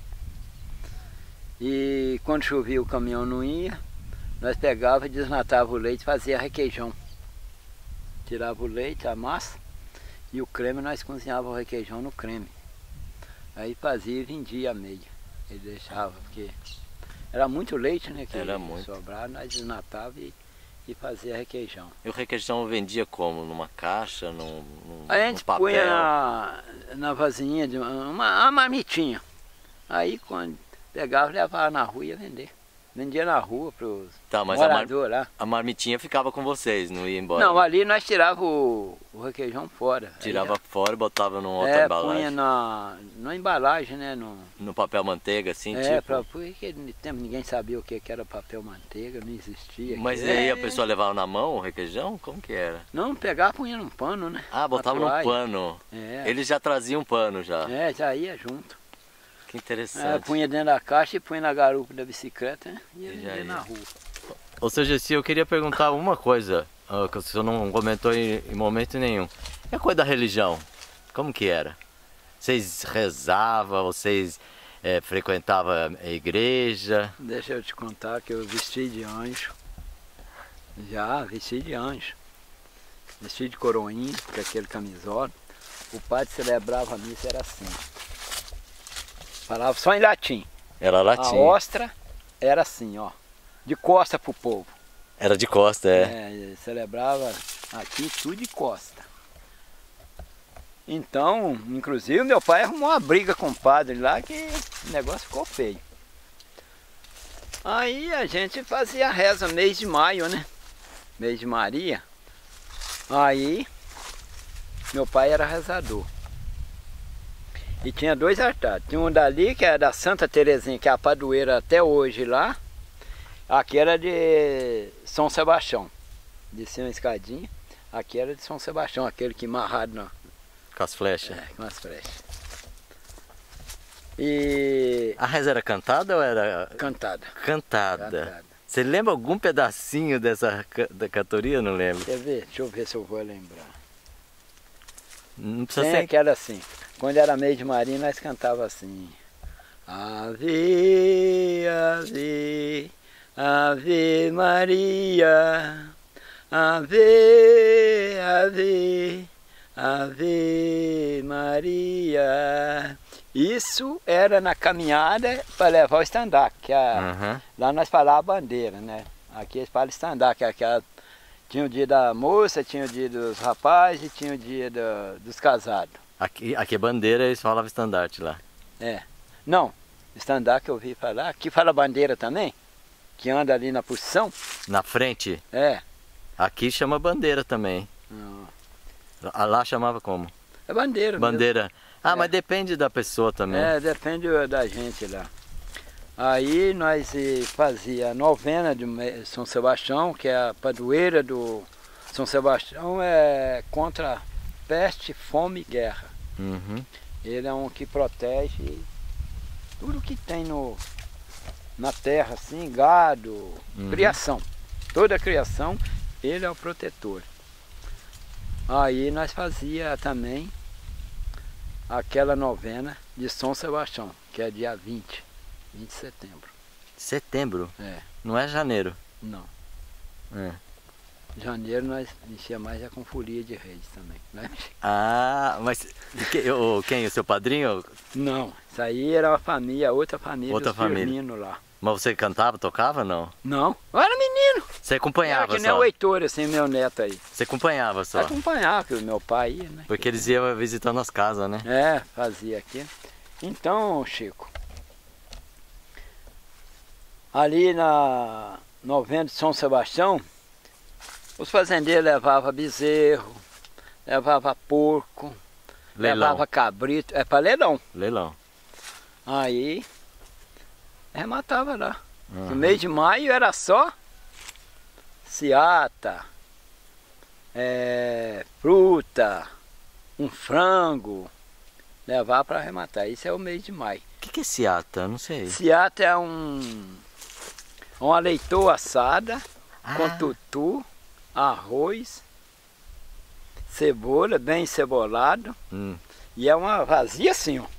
E quando chovia o caminhão não ia, nós pegava e desnatava o leite, fazia requeijão. Tirava o leite, a massa, e o creme nós cozinhava o requeijão no creme. Aí fazia e vendia a meia. Ele deixava, porque era muito leite, né? Que Era muito. sobrava, nós desnatava e, e fazia requeijão. E o requeijão vendia como? Numa caixa, num, num, A gente num papel? punha na, na vasilhinha, de uma, uma marmitinha. Aí quando pegava, levava na rua e ia vender. Vendia na rua para os Tá, mas a, mar, moradores lá. a marmitinha ficava com vocês, não ia embora? Não, ali nós tirava o, o requeijão fora. Tirava Aí, fora e botava numa outra é, embalagem? punha na, na embalagem, né? No, No papel manteiga, assim, é, tipo? pra, porque no tempo ninguém sabia o que que era papel manteiga, não existia. Mas aquilo. aí É, a pessoa levava na mão o requeijão? Como que era? Não, pegava, punha num pano, né? Ah, botava Na num toalha. pano. É, Eles já traziam um pano já. é, já ia junto. Que É, interessante. punha dentro da caixa e punha na garupa da bicicleta, né? E ia E já vender ia. na rua. Ou seja, se eu queria perguntar uma coisa, ah, que o senhor não comentou em, em momento nenhum. E a coisa da religião? Como que era? Vocês rezavam, vocês é, frequentavam a igreja? Deixa eu te contar que eu vesti de anjo. Já, vesti de anjo. Vesti de coroinha, com aquele camisola. O padre celebrava a missa, era assim. Falava só em latim. Era A latim. ostra era assim, ó. De costa pro povo. Era de costa, é. É, ele celebrava aqui tudo de costa. Então, inclusive, meu pai arrumou uma briga com o padre lá que o negócio ficou feio. Aí a gente fazia a reza mês de maio, né? Mês de Maria. Aí, meu pai era rezador. E tinha dois altares. Tinha um dali, que era da Santa Terezinha, que é a padroeira até hoje lá. Aqui era de São Sebastião. Descia uma escadinha. Aqui era de São Sebastião, aquele que amarrado na, Com as flechas. é, com as flechas. E A reza era cantada ou era cantada. cantada? Cantada. Você lembra algum pedacinho dessa ca- da cantoria? Não lembro. Quer ver? Deixa eu ver se eu vou lembrar. Não precisa Tem ser... aquela assim. Quando era mês de Maria, nós cantava assim. Ave, ave, ave Maria. Ave, ave, ave Maria. Isso era na caminhada para levar o estandarte, que a, Aham. lá nós falávamos bandeira, né? Aqui eles falam estandarte, que é aquela, tinha o dia da moça, tinha o dia dos rapazes e tinha o dia do- dos casados. Aqui, aqui é bandeira, eles falavam estandarte lá. É. Não, estandarte que eu ouvi falar, aqui fala bandeira também, que anda ali na posição. Na frente, É. aqui chama bandeira também. Não, Ah, lá chamava como? é bandeira. mesmo. Bandeira. Ah, É. mas depende da pessoa também. É, depende da gente lá. Aí nós eh, fazia a novena de Me- São Sebastião, que é a padroeira do São Sebastião, é contra peste, fome e guerra. Uhum. Ele é um que protege tudo que tem no, na terra, assim, gado, Uhum. criação. Toda a criação, ele é o protetor. Aí nós fazia também aquela novena de São Sebastião, que é dia vinte, vinte de setembro. Setembro? É, Não é janeiro? não. É. Janeiro nós mexia mais com folia de reis também. Né? Ah, mas e que- o- quem? O seu padrinho? Não, isso aí era uma família, outra família, Outra os família. Firmino lá. Mas você cantava, tocava não? Não, eu era menino. Você Era acompanhava que nem só? o Heitor, assim, meu neto aí. Você acompanhava só? Acompanhava, que o meu pai ia, né? Porque eles iam visitando as casas, né? É, fazia aqui. Então, Chico, ali na novena de São Sebastião, os fazendeiros levavam bezerro, levavam porco, Leilão. levava cabrito, é para leilão. Leilão. Aí, rematava lá. Uhum. No mês de maio era só ciata, é, fruta, um frango, levar para arrematar. Isso é o mês de maio. O que, que é ciata? Não sei. Ciata é um uma leitoa assada com Ah. tutu, arroz, cebola, bem cebolado, Hum. e é uma vazia assim, ó.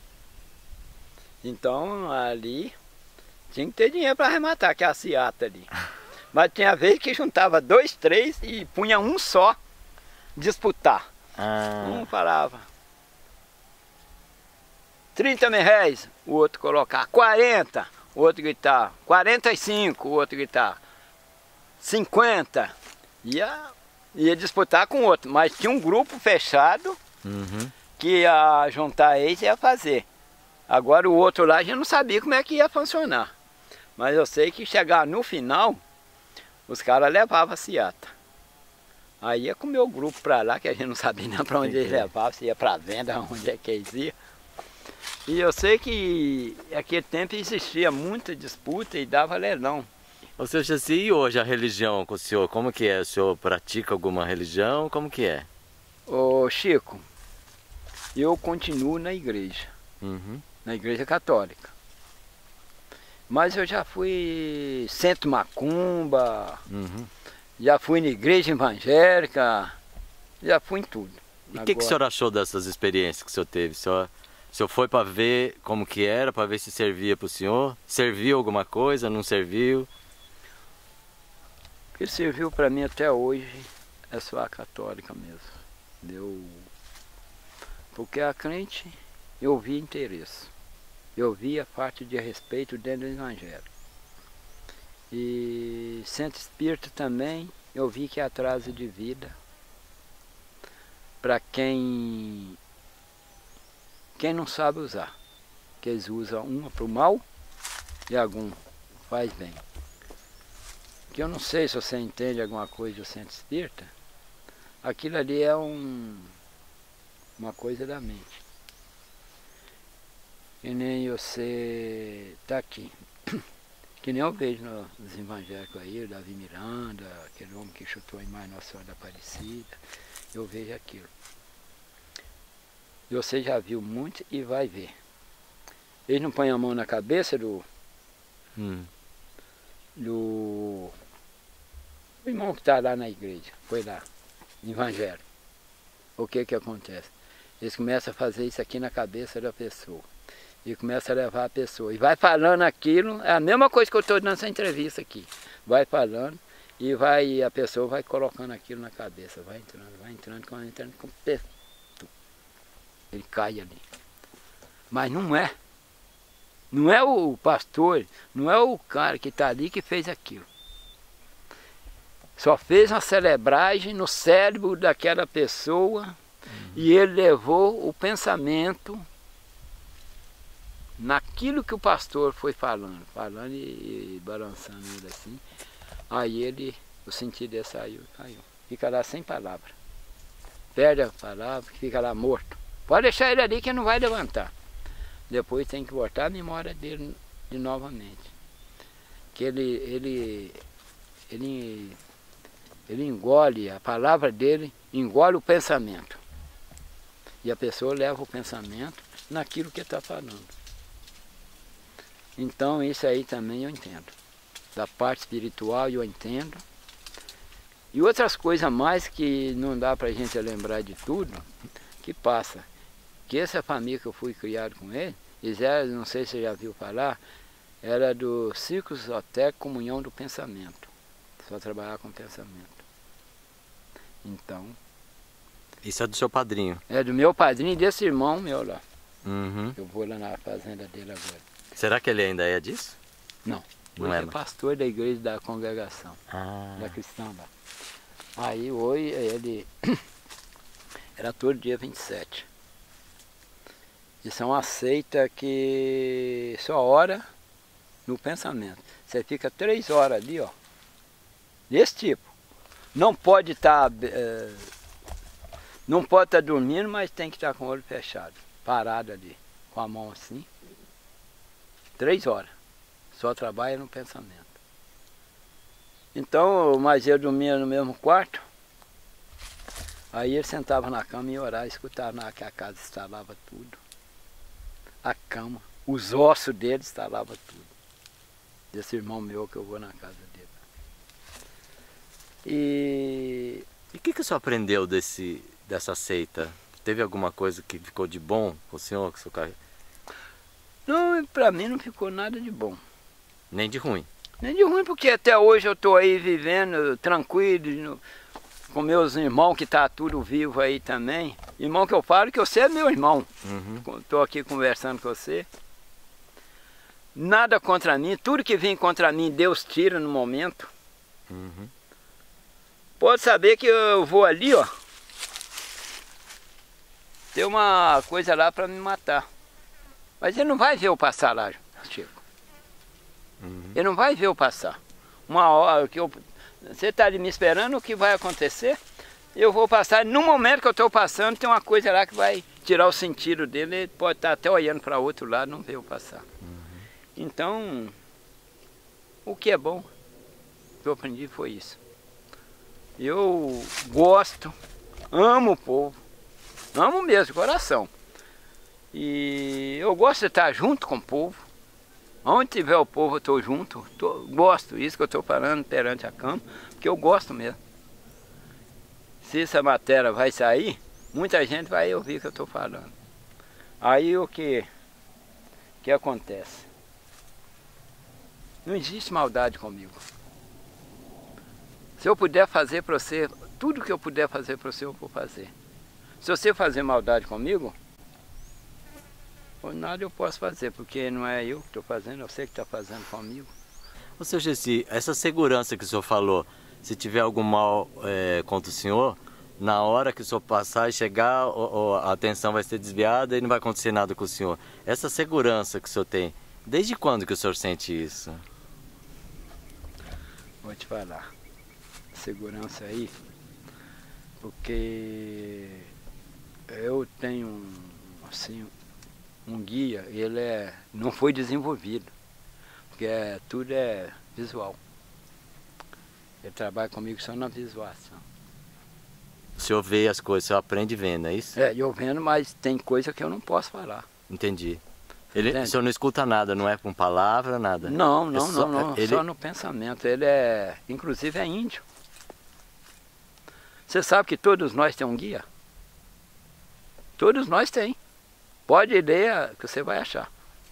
Então ali tinha que ter dinheiro para arrematar, que é a ciata ali. Mas tinha vez que juntava dois, três e punha um só disputar. Ah. Um falava, trinta mil réis, o outro colocar quarenta, o outro gritar quarenta e cinco, o outro gritar cinquenta. Ia, ia disputar com o outro, mas tinha um grupo fechado uhum. que ia juntar eles e ia fazer. Agora o outro lá já não sabia como é que ia funcionar. Mas eu sei que chegar no final, os caras levavam a ciata. Aí ia com o meu grupo para lá, que a gente não sabia nem para onde eles levavam, se ia para venda, onde é que eles iam. E eu sei que naquele tempo existia muita disputa e dava leilão. Ô seu Jaci, e hoje a religião com o senhor, como que é? O senhor pratica alguma religião? Como que é? Ô Chico, eu continuo na igreja, uhum. na igreja católica. Mas eu já fui centro macumba, uhum. já fui na igreja evangélica, já fui em tudo. E o que, que o senhor achou dessas experiências que o senhor teve? O senhor, o senhor foi para ver como que era, para ver se servia para o senhor? Serviu alguma coisa, não serviu? O que serviu para mim até hoje é só a católica mesmo. Deu... Porque a crente eu vi interesse. Eu vi a parte de respeito dentro do Evangelho. E centro espírita também, eu vi que é atraso de vida. Para quem, quem não sabe usar. Que eles usam uma para o mal e algum faz bem. Que eu não sei se você entende alguma coisa do centro espírita. Aquilo ali é um, uma coisa da mente. Que nem você está aqui, que nem eu vejo nos evangélicos aí, o Davi Miranda, aquele homem que chutou a imagem Nossa Senhora da Aparecida, eu vejo aquilo. E você já viu muito e vai ver. Eles não põem a mão na cabeça do, hum. do, do irmão que está lá na igreja, foi lá, no evangelho. O que que acontece? Eles começam a fazer isso aqui na cabeça da pessoa. E começa a levar a pessoa. E vai falando aquilo, é a mesma coisa que eu estou dando nessa entrevista aqui. Vai falando e vai, a pessoa vai colocando aquilo na cabeça. Vai entrando, vai entrando, vai entrando, com ele cai ali. Mas não é. Não é o pastor, não é o cara que está ali que fez aquilo. Só fez uma celebragem no cérebro daquela pessoa uhum. e ele levou o pensamento naquilo que o pastor foi falando, falando e, e balançando ele assim, aí ele, o sentido dele saiu, caiu. Fica lá sem palavra. Perde a palavra, fica lá morto. Pode deixar ele ali que não vai levantar. Depois tem que voltar a memória dele de novamente. Que ele, ele, ele, ele engole, a palavra dele engole o pensamento. E a pessoa leva o pensamento naquilo que está falando. Então isso aí também eu entendo. Da parte espiritual eu entendo. E outras coisas mais que não dá pra gente lembrar de tudo, que passa. Que essa família que eu fui criado com ele, eles eram, não sei se você já viu falar, era do Círculo Zoteco Comunhão do Pensamento. Só trabalhar com pensamento. Então... Isso é do seu padrinho? É do meu padrinho e desse irmão meu lá. Uhum. Eu vou lá na fazenda dele agora. Será que ele ainda é disso? Não. Não ele é, é pastor da igreja da congregação, ah. da cristã lá. Aí hoje ele era todo dia vinte e sete. Isso é uma seita que só ora no pensamento. Você fica três horas ali, ó. Desse tipo. Não pode estar. Tá, é, não pode estar tá dormindo, mas tem que estar tá com o olho fechado. Parado ali. Com a mão assim. Três horas. Só trabalha no pensamento. Então, mas eu dormia no mesmo quarto. Aí ele sentava na cama e orava, escutava que a casa instalava tudo. A cama, os ossos dele instalava tudo. Desse irmão meu que eu vou na casa dele. E E o que, que o senhor aprendeu desse, dessa seita? Teve alguma coisa que ficou de bom com o senhor? Que o senhor... Não, pra mim não ficou nada de bom. Nem de ruim? Nem de ruim, porque até hoje eu estou aí vivendo tranquilo, no, com meus irmãos que tá tudo vivo aí também. Irmão que eu falo que você é meu irmão. Uhum. Estou aqui conversando com você. Nada contra mim, tudo que vem contra mim, Deus tira no momento. Uhum. Pode saber que eu vou ali, ó. Tem uma coisa lá para me matar. Mas ele não vai ver eu passar lá, Chico. Uhum. Ele não vai ver eu passar. Uma hora que eu... Você está ali me esperando, o que vai acontecer? Eu vou passar, no momento que eu estou passando, tem uma coisa lá que vai tirar o sentido dele, ele pode estar até olhando para outro lado, não vê eu passar. Uhum. Então, o que é bom, o que eu aprendi foi isso. Eu gosto, amo o povo, amo mesmo, de coração. E eu gosto de estar junto com o povo. Onde tiver o povo eu estou junto, tô, gosto, isso que eu estou falando perante a Câmara, porque eu gosto mesmo. Se essa matéria vai sair, muita gente vai ouvir o que eu estou falando. Aí o que, que acontece? Não existe maldade comigo. Se eu puder fazer para você, tudo que eu puder fazer para você, eu vou fazer. Se você fazer maldade comigo, nada eu posso fazer, porque não é eu que estou fazendo, é você que está fazendo comigo. Ô, seu Gessi, essa segurança que o senhor falou, se tiver algum mal é, contra o senhor, na hora que o senhor passar e chegar, o, o, a atenção vai ser desviada e não vai acontecer nada com o senhor. Essa segurança que o senhor tem, desde quando que o senhor sente isso? Vou te falar, segurança aí, porque eu tenho, assim, um guia, ele é, não foi desenvolvido, porque é, tudo é visual. Ele trabalha comigo só na visualização. O senhor vê as coisas, o senhor aprende vendo, é isso? É, eu vendo, mas tem coisa que eu não posso falar. Entendi. Ele, o senhor não escuta nada, não é com palavra, nada? Não, não, é só, não, não, ele... só no pensamento. Ele é, inclusive é índio. Você sabe que todos nós temos um guia? Todos nós temos. Pode ler que você vai achar.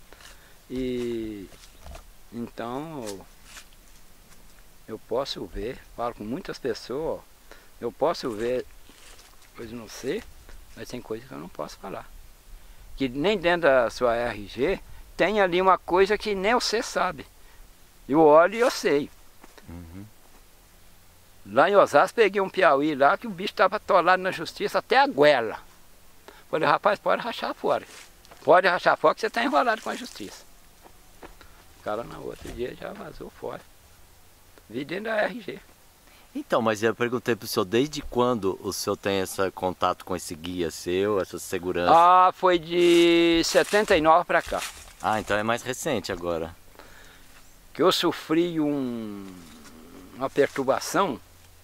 E então eu, eu posso ver, falo com muitas pessoas, eu posso ver, pois não sei, mas tem coisa que eu não posso falar. Que nem dentro da sua R G tem ali uma coisa que nem você sabe. Eu olho e eu sei. Uhum. Lá em Osasco peguei um Piauí lá que o bicho estava atolado na justiça até a goela. Falei, rapaz, pode rachar fora. Pode rachar fora que você está enrolado com a justiça. O cara no outro dia já vazou fora. Vi dentro da R G. Então, mas eu perguntei para o senhor, desde quando o senhor tem esse contato com esse guia seu, essa segurança? Ah, foi de setenta e nove para cá. Ah, então é mais recente agora. Que eu sofri um, uma perturbação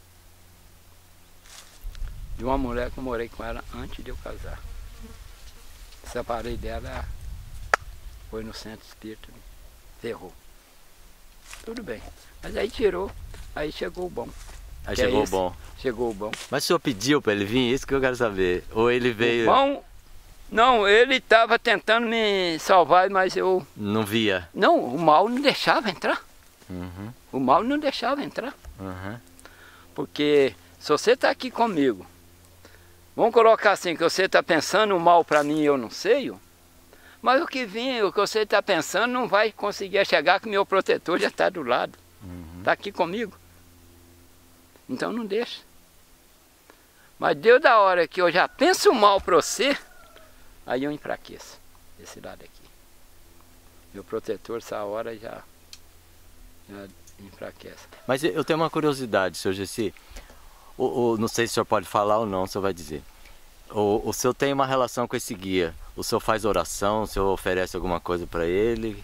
de uma mulher que eu morei com ela antes de eu casar. Separei dela, foi no centro espírita, ferrou. Tudo bem, mas aí tirou, aí chegou o bom. Aí que chegou é o bom. Chegou o bom. Mas o senhor pediu para ele vir? Isso que eu quero saber. Ou ele veio... O bom, não, ele estava tentando me salvar, mas eu... Não via? Não, o mal não deixava entrar. Uhum. O mal não deixava entrar. Uhum. Porque se você está aqui comigo, vamos colocar assim, que você está pensando o mal para mim e eu não sei, mas o que vem, o que você está pensando não vai conseguir chegar, que meu protetor já está do lado. Está uhum. aqui comigo. Então não deixa. Mas deu da hora que eu já penso mal para você, aí eu enfraqueço esse lado aqui. Meu protetor, essa hora já, já enfraquece. Mas eu tenho uma curiosidade, senhor Gessi. O, o, não sei se o senhor pode falar ou não, o senhor vai dizer. O, o senhor tem uma relação com esse guia? O senhor faz oração? O senhor oferece alguma coisa para ele?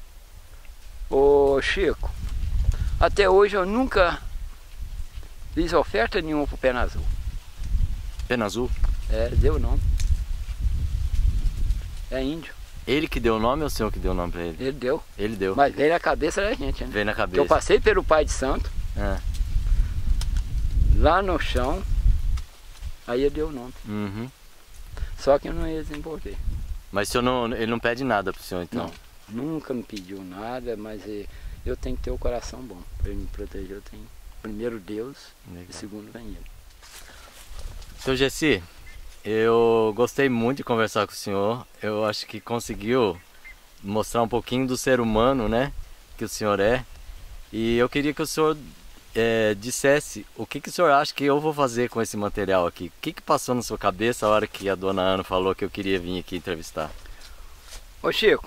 Ô Chico, até hoje eu nunca fiz oferta nenhuma pro Pena Azul. Pena Azul? É, deu o nome. É índio. Ele que deu o nome ou o senhor que deu o nome para ele? Ele deu. Ele deu. Mas veio na cabeça da gente, né? Veio na cabeça. Que eu passei pelo Pai de Santo. É. Lá no chão, aí ele deu o nome. Uhum. Só que eu não ia desenvolver. Mas o senhor não, ele não pede nada pro senhor, então? Não, nunca me pediu nada, mas eu tenho que ter o coração bom. Para ele me proteger, eu tenho primeiro Deus. Legal. E segundo vem ele. Seu Gessi, Eu gostei muito de conversar com o senhor. Eu acho que conseguiu mostrar um pouquinho do ser humano, né, que o senhor é. E eu queria que o senhor é, dissesse o que, que o senhor acha que eu vou fazer com esse material aqui. O que, que passou na sua cabeça a hora que a dona Ana falou que eu queria vir aqui entrevistar? Ô Chico,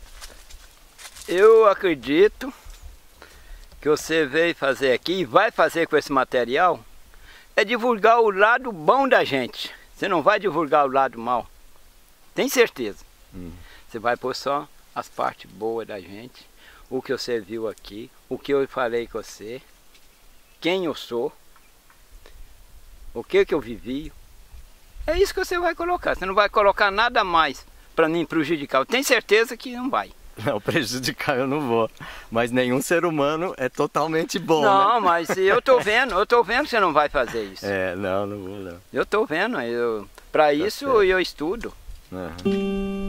eu acredito que você veio fazer aqui e vai fazer com esse material é divulgar o lado bom da gente. Você não vai divulgar o lado mal. Tem certeza. Hum. Você vai pôr só as partes boas da gente, o que você viu aqui, o que eu falei com você, quem eu sou, o que que eu vivi. É isso que você vai colocar. Você não vai colocar nada mais para mim prejudicar. Eu tenho certeza que não vai. Não, prejudicar eu não vou. Mas nenhum ser humano é totalmente bom, Não, né? mas eu tô vendo, eu tô vendo que você não vai fazer isso. É, não, não vou não. Eu tô vendo, eu, para isso certo. eu estudo. Uhum.